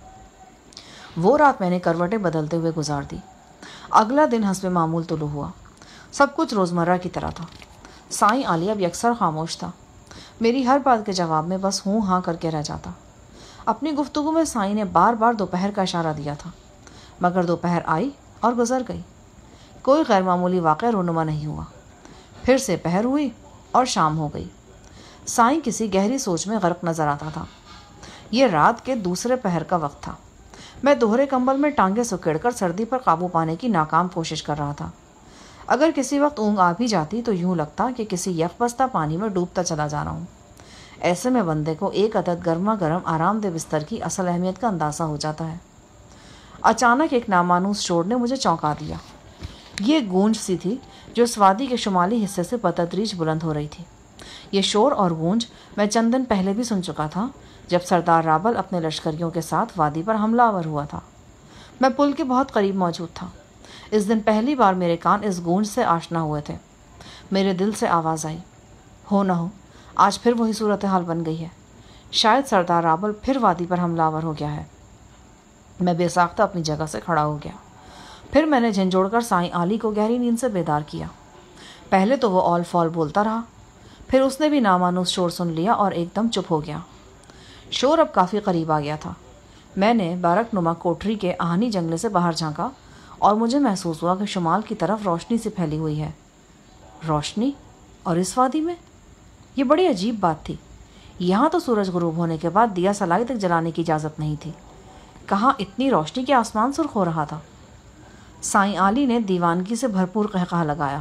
وہ رات میں نے کروٹیں بدلتے ہوئے گزار دی۔ اگلا دن حسب معمول طلوع ہوا۔ سب کچھ روزمرہ کی طرح تھا۔ سائیں علی اب یکسر خاموش تھا، میری ہر بات کے جواب میں بس ہوں ہاں کر کے رہ جاتا۔ اپنی گفتگو میں سائیں نے بار بار دوپہر کا اشارہ دیا تھا، مگر دوپہر آئی اور گزر گئی، کوئی غیر معمولی واقعہ رونما نہیں ہوا۔ پھر سے پہر ہوئی اور شام ہو گئی۔ سائیں کسی گہری سوچ میں غرق نظر آتا تھا۔ یہ رات کے دوسرے پہر کا وقت تھا۔ میں دوہرے کمبل میں ٹانگیں سکیڑ کر سردی پر قابو پانے کی ناکام کوشش کر رہا تھا۔ اگر کسی وقت اونگ آ بھی جاتی تو یوں لگتا کہ کسی یک بستہ پانی میں ڈوبتا چلا جا رہا ہوں۔ ایسے میں بندے کو ایک عدد گرما گرم آرام دہ بستر کی اصل اہمیت کا اندازہ ہو جاتا ہے۔ اچانک ایک نامانوس شور نے مجھے چونکا دیا۔ یہ گونج سی تھی جو اس وادی کے شمالی حصے سے بتدریج بلند ہو رہی تھی۔ یہ شور اور گونج میں چند دن پہلے بھی سن چکا تھا، جب سردار رابل اپنے لشکریوں کے ساتھ وادی پر حملہ آور ہوا تھا۔ میں پل کے بہت قریب موجود تھا۔ اس دن پہلی بار میرے کان اس گونج سے آشنا ہوئے تھے۔ میرے دل سے آواز آئی، ہو نہ ہو آج پھر وہی صورتحال بن گئی ہے، شاید سردار رابل پھر وادی پر حملہ آور ہو گیا ہے۔ میں بے ساختہ اپنی جگہ سے کھڑا ہو گیا۔ پھر میں نے جھنجھوڑ کر سائیں علی کو گہری نیند سے بیدار کیا۔ پہلے تو وہ اول فول بولتا رہا، پھر اس نے بھی نامانوس شور سن لیا اور ایک دم چپ ہو گیا۔ شور اب کافی قریب آ گیا تھا۔ میں نے بارک نما کوٹری کے آہنی جنگلے سے باہر جھانکا اور مجھے محسوس ہوا کہ شمال کی طرف روشنی سی پھیلی ہوئی ہے۔ روشنی؟ اور اس وادی میں؟ یہ بڑی عجیب بات تھی۔ یہاں تو سورج غروب ہونے کے بعد دیا سلائی تک جلانے کی اجازت نہیں تھی، کہاں اتنی روشنی کے آسمان سرخ ہو رہا تھا۔ سائیں علی نے دیوانگی سے بھرپور قہقہہ لگایا،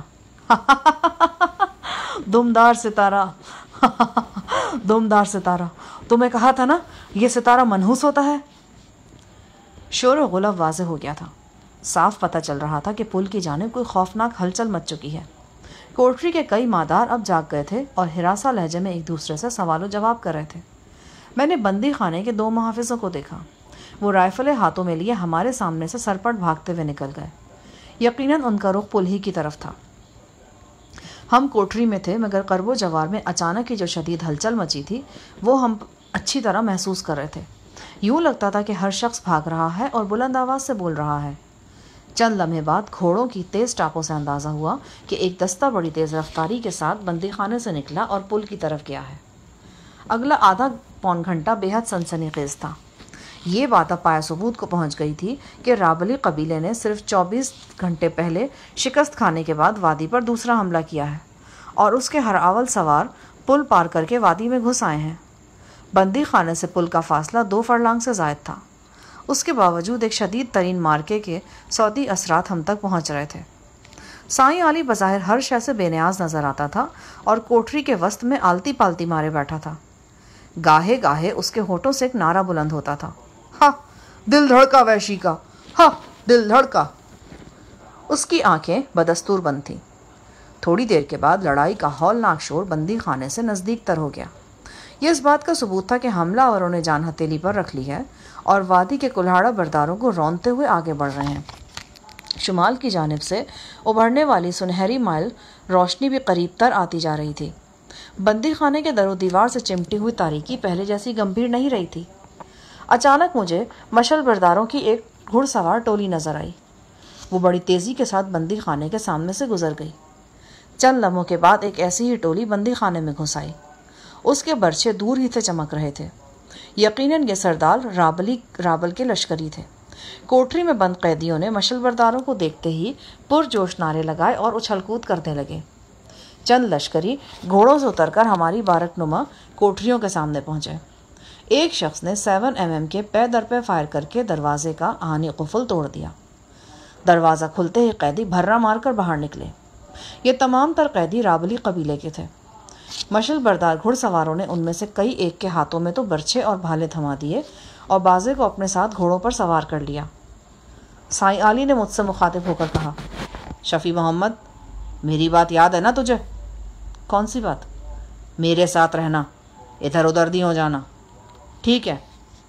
دمدار ستارہ دمدار ستارہ، تمہیں کہا تھا نا یہ ستارہ منحوس ہوتا ہے۔ شور و غلب واضح ہو گیا تھا۔ صاف پتہ چل رہا تھا کہ پل کی جانب کوئی خوفناک ہلچل مچ چکی ہے۔ کوٹری کے کئی مادار اب جاگ گئے تھے اور ہراسا لہجے میں ایک دوسرے سے سوال و جواب کر رہے تھے۔ میں نے بندی خانے کے دو محافظوں کو دیکھا، وہ رائفلیں ہاتھوں میں لیے ہمارے سامنے سے سرپٹ بھاگتے ہوئے نکل گئے۔ یقیناً ان کا رخ پل ہی کی طرف تھا۔ ہم کوٹری میں تھے، مگر قرب و جوار میں اچانک کی جو شدید ہلچل مچی تھی وہ ہم اچھی طرح محسوس کر رہے تھے۔ یوں لگتا تھا کہ ہر شخص بھاگ رہا ہے اور بلند آواز سے بول رہا ہے۔ چند لمحے بعد گھوڑوں کی تیز ٹاپوں سے اندازہ ہوا کہ ایک دستہ بڑی تیز رفتاری کے ساتھ بندی خانے سے نکلا اور پل کی طرف گیا ہے۔ اگلا آدھا پون گھنٹہ بے حد سنسنی خیز تھا۔ یہ بات اب پایہ ثبوت کو پہنچ گئی تھی کہ رابلی قبیلے نے صرف چوبیس گھنٹے پہلے شکست کھانے کے بعد وادی پر دوسرا حملہ کیا ہے اور اس کے ہر اول سوار پل پار کر کے وادی میں گھس آئے ہیں۔ بندی خانے سے پل کا فاصلہ دو فرلانگ سے زائد تھا۔ اس کے باوجود ایک شدید ترین مارکے کے صوتی اثرات ہم تک پہنچ رہے تھے۔ سائیں علی بظاہر ہر شے سے بے نیاز نظر آتا تھا اور کوٹری کے وسط میں آلتی پالتی مارے بیٹھا تھا۔ گاہے گاہے اس کے ہونٹوں سے ایک نعرہ بلند ہوتا تھا، ہاں دل دھڑکا وحشی کا، ہاں دل دھڑکا۔ اس کی آنکھیں بدستور بند تھیں۔ تھوڑی دیر کے بعد لڑائی کا ہولناک شور بندی خانے سے نزدیک تر ہو گیا۔ یہ اس بات کا ثبوت تھا کہ حملہ آوروں نے جان ہتھیلی پر رکھ لی ہے اور وادی کے کلہاڑا برداروں کو رونتے ہوئے آگے بڑھ رہے ہیں۔ شمال کی جانب سے ابھرنے والی سنہری مائل روشنی بھی قریب تر آتی جا رہی تھی۔ بندی خانے کے در و دیوار سے چمٹی ہوئی تاریکی پہلے جیسی گمبھیر نہیں رہی تھی۔ اچانک مجھے مشل برداروں کی ایک گھڑ سوار ٹولی نظر آئی۔ وہ بڑی تیزی کے ساتھ بندی خانے کے سامنے سے گزر گئی۔ چند لمحوں کے بعد ایک ایسی ہی ٹولی بندی خانے میں گھس آئی۔ اس کے برچھے دور ہی سے چمک رہے تھے۔ یقیناً یہ سردار رابلی رابل کے لشکری تھے۔ کوٹری میں بند قیدیوں نے مشل برداروں کو دیکھتے ہی پرجوش نعرے لگائے اور اچھل کود کرنے لگے۔ چند لشکری گھوڑوں سے اتر کر ہماری بارک نما کوٹریوں کے سامنے پہنچے۔ ایک شخص نے سیون ایم ایم کے پے در پہ فائر کر کے دروازے کا آہنی قفل توڑ دیا۔ دروازہ کھلتے ہی قیدی بھرا مار کر باہر نکلے۔ یہ تمام تر قیدی رابلی قبیلے کے تھے۔ مشل بردار گھڑ سواروں نے ان میں سے کئی ایک کے ہاتھوں میں تو برچھے اور بھالے تھما دیے اور بازے کو اپنے ساتھ گھوڑوں پر سوار کر لیا۔ سائیں علی نے مجھ سے مخاطب ہو کر کہا، شفیع محمد، میری بات یاد ہے نا تجھے؟ کون سی بات؟ میرے ساتھ رہنا، ادھر ادھر نہیں ہو جانا، ٹھیک ہے؟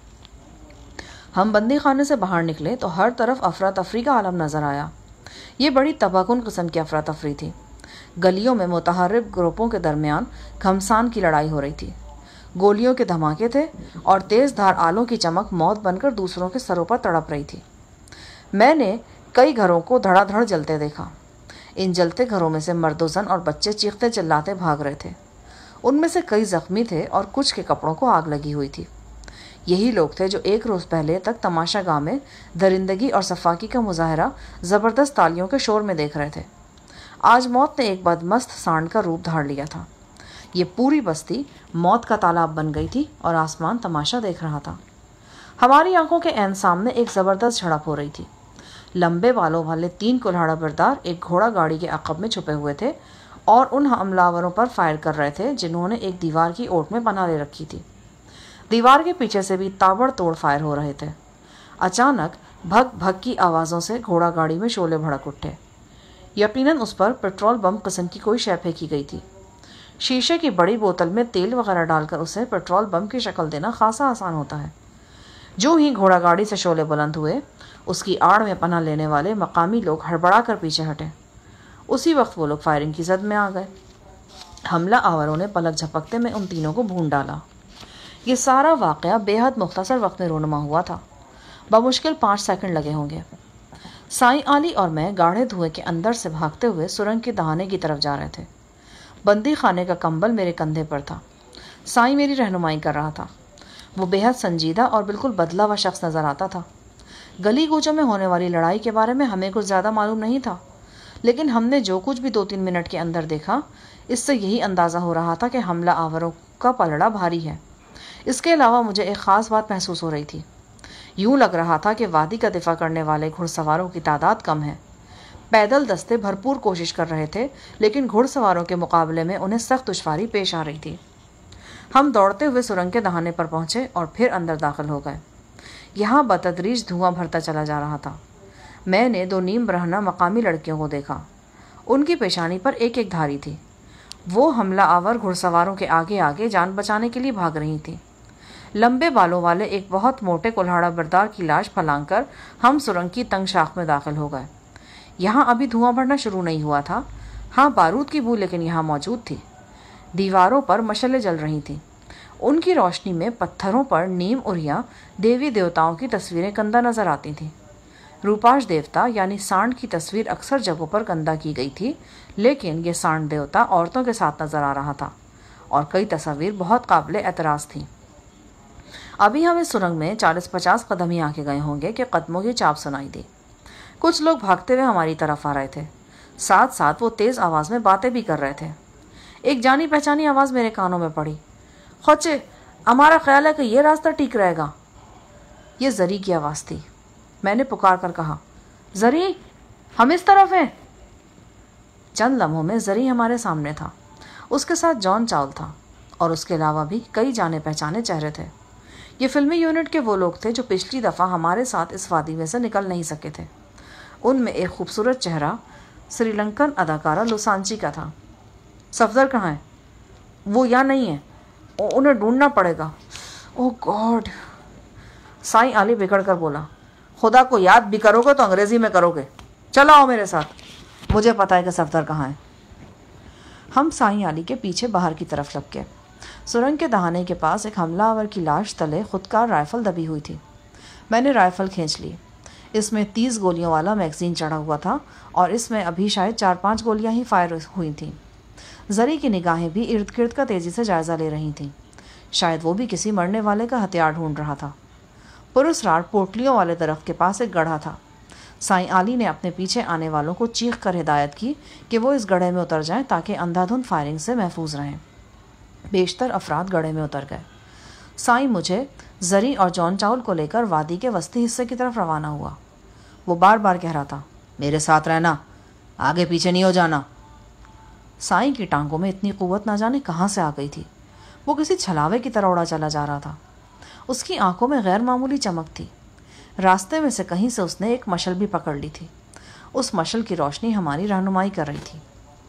ہم بندی خانے سے باہر نکلے تو ہر طرف افراتفری کا عالم نظر آیا۔ یہ بڑی تباہ کن قسم کی افراتفری تھی۔ گلیوں میں متحرک گروپوں کے درمیان گھمسان کی لڑائی ہو رہی تھی۔ گولیوں کے دھماکے تھے اور تیز دھار آلوں کی چمک موت بن کر دوسروں کے سروں پر تڑپ رہی تھی۔ میں نے کئی گھروں کو دھڑا دھڑ جلتے دیکھا۔ ان جلتے گھروں میں سے مرد و زن اور بچے چیختے چلاتے بھاگ رہے تھے۔ ان میں سے کئی زخمی تھے اور کچھ کے کپڑوں کو آگ لگی ہوئی تھی۔ یہی لوگ تھے جو ایک روز پہلے تک تماشا گاہ میں درندگی اور صفاکی کا مظاہرہ زبردست تالیوں کے شور میں دیکھ رہے تھے۔ آج موت نے ایک بدمست سانڈ کا روپ دھار لیا تھا۔ یہ پوری بستی موت کا تالاب بن گئی تھی اور آسمان تماشا دیکھ رہا تھا۔ ہماری آنکھوں کے عین سامنے ایک زبردست جھڑپ ہو رہی تھی۔ لمبے بالوں والے تین کلہاڑا بردار ایک گھوڑا گاڑی کے عقب میں چھپے ہوئے تھے اور ان حملہ پر فائر کر رہے تھے جنہوں نے ایک دیوار کی اوٹ میں پناہ لے رکھی تھی۔ دیوار کے پیچھے سے بھی تابڑ توڑ فائر ہو رہے تھے۔ اچانک بھگ بھگ کی آوازوں سے گھوڑا گاڑی میں شعلے بھڑک اٹھے۔ یقیناً اس پر پیٹرول بم قسم کی کوئی شے پھینکی گئی تھی۔ شیشے کی بڑی بوتل میں تیل وغیرہ ڈال کر اسے پیٹرول بم کی شکل دینا خاصا آسان ہوتا ہے۔ جو ہی گھوڑا گاڑی سے شعلے بلند ہوئے، اس کی آڑ میں پناہ لینے والے مقامی لوگ ہڑبڑا کر پیچھے ہٹے۔ اسی وقت وہ لوگ فائرنگ کی زد میں آ گئے۔ حملہ آوروں نے پلک جھپکتے میں ان تینوں کو بھون ڈالا۔ یہ سارا واقعہ بے حد مختصر وقت میں رونما ہوا تھا۔ بمشکل پانچ سیکنڈ لگے ہوں گے۔ سائیں علی اور میں گاڑھے دھوئے کے اندر سے بھاگتے ہوئے سرنگ کے دہانے کی طرف جا رہے تھے۔ بندی خانے کا کمبل میرے کندھے پر تھا۔ سائیں میری رہنمائی کر رہا تھا۔ وہ بے حد سنجیدہ اور بالکل بدلا ہوا شخص نظر آتا تھا۔ گلی کوچوں میں ہونے والی لڑائی کے بارے میں ہمیں کچھ زیادہ معلوم نہیں تھا، لیکن ہم نے جو کچھ بھی دو تین منٹ کے اندر دیکھا، اس سے یہی اندازہ ہو رہا تھا کہ حملہ آوروں کا پلڑا بھاری ہے۔ اس کے علاوہ مجھے ایک خاص بات محسوس ہو رہی تھی۔ یوں لگ رہا تھا کہ وادی کا دفاع کرنے والے گھڑ سواروں کی تعداد کم ہے۔ پیدل دستے بھرپور کوشش کر رہے تھے، لیکن گھڑ سواروں کے مقابلے میں انہیں سخت دشواری پیش آ رہی تھی۔ ہم دوڑتے ہوئے سرنگ کے دہانے پر پہنچے اور پھر اندر داخل ہو گئے۔ یہاں بتدریج دھواں بھرتا چلا جا رہا تھا۔ میں نے دو نیم برہنہ مقامی لڑکیوں کو دیکھا۔ ان کی پیشانی پر ایک ایک دھاری تھی۔ وہ حملہ آور گھڑ سواروں کے آگے آگے جان بچانے کے لیے بھاگ رہی تھیں۔ لمبے بالوں والے ایک بہت موٹے کلہاڑا بردار کی لاش پھلانگ کر ہم سرنگ کی تنگ شاخ میں داخل ہو گئے۔ یہاں ابھی دھواں بھرنا شروع نہیں ہوا تھا۔ ہاں، بارود کی بو لیکن یہاں موجود تھی۔ دیواروں پر مشلیں جل رہی تھیں۔ ان کی روشنی میں پتھروں پر نیم اوریا دیوی دیوتاؤں کی تصویریں کندہ نظر آتی تھیں۔ روپاش دیوتا یعنی سانڈ کی تصویر اکثر جگہوں پر کندہ کی گئی تھی، لیکن یہ سانڈ دیوتا عورتوں کے ساتھ نظر آ رہا تھا اور کئی تصاویر بہت قابل اعتراض تھیں۔ ابھی ہم اس سرنگ میں چالیس پچاس قدم ہی آگے گئے ہوں گے کہ قدموں کی چاپ سنائی دی۔ کچھ لوگ بھاگتے ہوئے ہماری طرف آ رہے تھے۔ ساتھ ساتھ وہ تیز آواز میں باتیں بھی کر رہے تھے۔ ایک جانی پہچانی آواز میرے کانوں میں پڑی، خوچے، ہمارا خیال ہے کہ یہ راستہ ٹھیک رہے گا۔ یہ زری کی آواز تھی۔ میں نے پکار کر کہا، زری، ہم اس طرف ہیں۔ چند لمحوں میں زری ہمارے سامنے تھا۔ اس کے ساتھ جان چاول تھا اور اس کے علاوہ بھی کئی جانے پہچانے چہرے تھے۔ یہ فلمی یونٹ کے وہ لوگ تھے جو پچھلی دفعہ ہمارے ساتھ اس وادی میں سے نکل نہیں سکے تھے۔ ان میں ایک خوبصورت چہرہ سری لنکن اداکارہ لوسانچی کا تھا۔ صفدر کہاں ہے؟ وہ یہاں نہیں ہے، انہیں ڈھونڈنا پڑے گا۔ اوہ گاڈ! سائیں علی بگڑ کر بولا، خدا کو یاد بھی کرو گے تو انگریزی میں کرو گے۔ چلو آؤ میرے ساتھ، مجھے پتا ہے کہ صفدر کہاں ہے۔ ہم سائیں علی کے پیچھے باہر کی طرف لگ گئے۔ سرنگ کے دہانے کے پاس ایک حملہ آور کی لاش تلے خودکار رائفل دبی ہوئی تھی۔ میں نے رائفل کھینچ لی۔ اس میں تیس گولیوں والا میگزین چڑھا ہوا تھا اور اس میں ابھی شاید چار پانچ گولیاں ہی فائر ہوئی تھیں۔ زری کی نگاہیں بھی ارد گرد کا تیزی سے جائزہ لے رہی تھیں، شاید وہ بھی کسی مرنے والے کا ہتھیار ڈھونڈ رہا تھا۔ پراسرار پوٹلیوں والے درخت کے پاس ایک گڑھا تھا۔ سائیں علی نے اپنے پیچھے آنے والوں کو چیخ کر ہدایت کی کہ وہ اس گڑھے میں اتر جائیں تاکہ اندھا دھند فائرنگ سے محفوظ رہیں۔ بیشتر افراد گڑھے میں اتر گئے۔ سائیں مجھے، زری اور جان چاول کو لے کر وادی کے وسطی حصے کی طرف روانہ ہوا۔ وہ بار بار کہہ رہا تھا، میرے ساتھ رہنا، آگے پیچھے نہیں ہو جانا۔ سائیں کی ٹانگوں میں اتنی قوت نہ جانے کہاں سے آ گئی تھی، وہ کسی چھلاوے کی طرح اڑا چلا جا رہا تھا۔ اس کی آنکھوں میں غیر معمولی چمک تھی۔ راستے میں سے کہیں سے اس نے ایک مشل بھی پکڑ لی تھی۔ اس مشل کی روشنی ہماری رہنمائی کر رہی تھی۔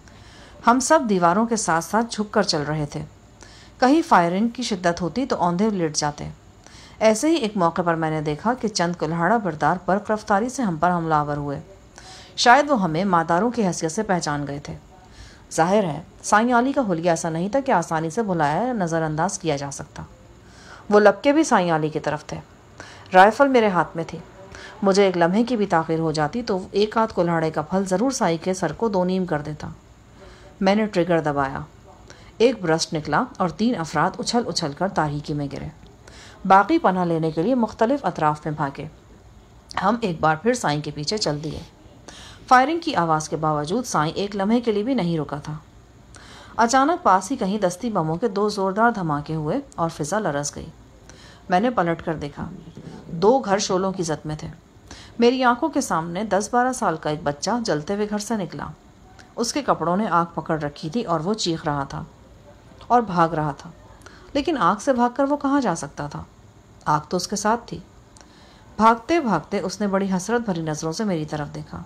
ہم سب دیواروں کے ساتھ ساتھ جھک کر چل رہے تھے۔ کہیں فائرنگ کی شدت ہوتی تو اوندھے لیٹ جاتے۔ ایسے ہی ایک موقع پر میں نے دیکھا کہ چند کلہاڑا بردار برق رفتاری سے ہم پر حملہ آور ہوئے۔ شاید وہ ہمیں ماداروں کی حیثیت سے پہچان گئے تھے۔ ظاہر ہے سائیں علی کا حلیہ ایسا نہیں تھا کہ آسانی سے بلایا یا نظر انداز کیا جا سکتا۔ وہ لپکے بھی سائیں علی کی طرف تھے۔ رائفل میرے ہاتھ میں تھی۔ مجھے ایک لمحے کی بھی تاخیر ہو جاتی تو ایک آدھ کلہاڑے کا پھل ضرور سائی کے سر کو دو نیم کر دیتا۔ میں نے ٹریگر دبایا، ایک برسٹ نکلا اور تین افراد اچھل اچھل کر تاریکی میں گرے۔ باقی پناہ لینے کے لیے مختلف اطراف میں بھاگے۔ ہم ایک بار پھر سائیں کے پیچھے چل دیے۔ فائرنگ کی آواز کے باوجود سائیں ایک لمحے کے لیے بھی نہیں رکا تھا۔ اچانک پاس ہی کہیں دستی بموں کے دو زوردار دھماکے ہوئے اور فضا لرز گئی۔ میں نے پلٹ کر دیکھا، دو گھر شعلوں کی زد میں تھے۔ میری آنکھوں کے سامنے دس بارہ سال کا ایک بچہ جلتے ہوئے گھر سے نکلا۔ اس کے کپڑوں نے آگ پکڑ رکھی تھی اور وہ چیخ رہا تھا اور بھاگ رہا تھا، لیکن آگ سے بھاگ کر وہ کہاں جا سکتا تھا؟ آگ تو اس کے ساتھ تھی۔ بھاگتے بھاگتے اس نے بڑی حسرت بھری نظروں سے میری طرف دیکھا۔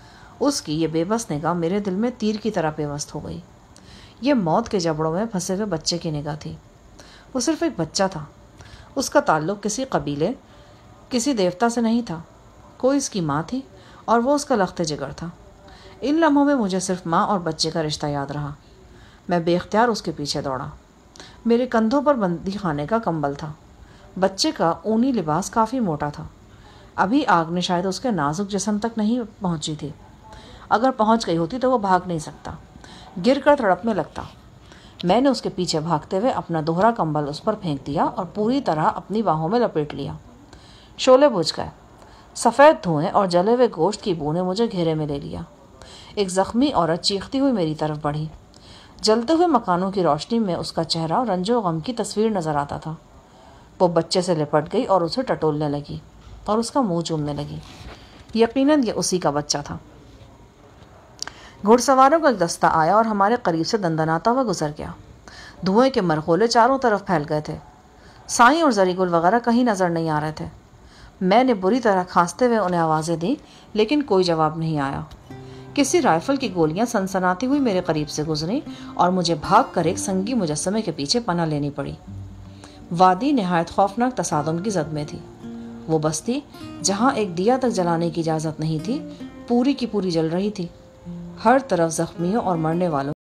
اس کی یہ بے بس نگاہ میرے دل میں تیر کی طرح پیوست ہو گئی۔ یہ موت کے جبڑوں میں پھنسے ہوئے بچے کی نگاہ تھی۔ وہ صرف ایک بچہ تھا۔ اس کا تعلق کسی قبیلے، کسی دیوتا سے نہیں تھا۔ کوئی اس کی ماں تھی اور وہ اس کا لخت جگر تھا۔ ان لمحوں میں مجھے صرف ماں اور بچے کا رشتہ یاد رہا۔ میں بے اختیار اس کے پیچھے دوڑا۔ میرے کندھوں پر بندی خانے کا کمبل تھا۔ بچے کا اونی لباس کافی موٹا تھا۔ ابھی آگ نے شاید اس کے نازک جسم تک نہیں پہنچی تھی۔ اگر پہنچ گئی ہوتی تو وہ بھاگ نہیں سکتا، گر کر تڑپنے لگتا۔ میں نے اس کے پیچھے بھاگتے ہوئے اپنا دوہرا کمبل اس پر پھینک دیا اور پوری طرح اپنی باہوں میں لپیٹ لیا۔ شعلے بجھ گئے۔ سفید دھوئیں اور جلے ہوئے گوشت کی بو نے مجھے گھیرے میں لے لیا۔ ایک زخمی عورت چیختی ہوئی میری طرف بڑھی۔ جلتے ہوئے مکانوں کی روشنی میں اس کا چہرہ رنج و غم کی تصویر نظر آتا تھا۔ وہ بچے سے لپٹ گئی اور اسے ٹٹولنے لگی اور اس کا منہ چومنے لگی۔ یقیناً یہ اسی کا بچہ تھا۔ گھڑ سواروں کا ایک دستہ آیا اور ہمارے قریب سے دندناتا ہوا گزر گیا۔ دھوئیں کے مرغولے چاروں طرف پھیل گئے تھے۔ سائیں اور زری گل وغیرہ کہیں نظر نہیں آ رہے تھے۔ میں نے بری طرح کھانستے ہوئے انہیں آوازیں دیں، لیکن کوئی جواب نہیں آیا۔ کسی رائفل کی گولیاں سنسناتی ہوئی میرے قریب سے گزریں اور مجھے بھاگ کر ایک سنگی مجسمے کے پیچھے پناہ لینی پڑی۔ وادی نہایت خوفناک تصادم کی زد میں تھی۔ وہ بستی جہاں ایک دیا تک جلانے کی اجازت نہیں تھی، پوری کی پوری جل رہی تھی۔ ہر طرف زخمیوں اور مرنے والوں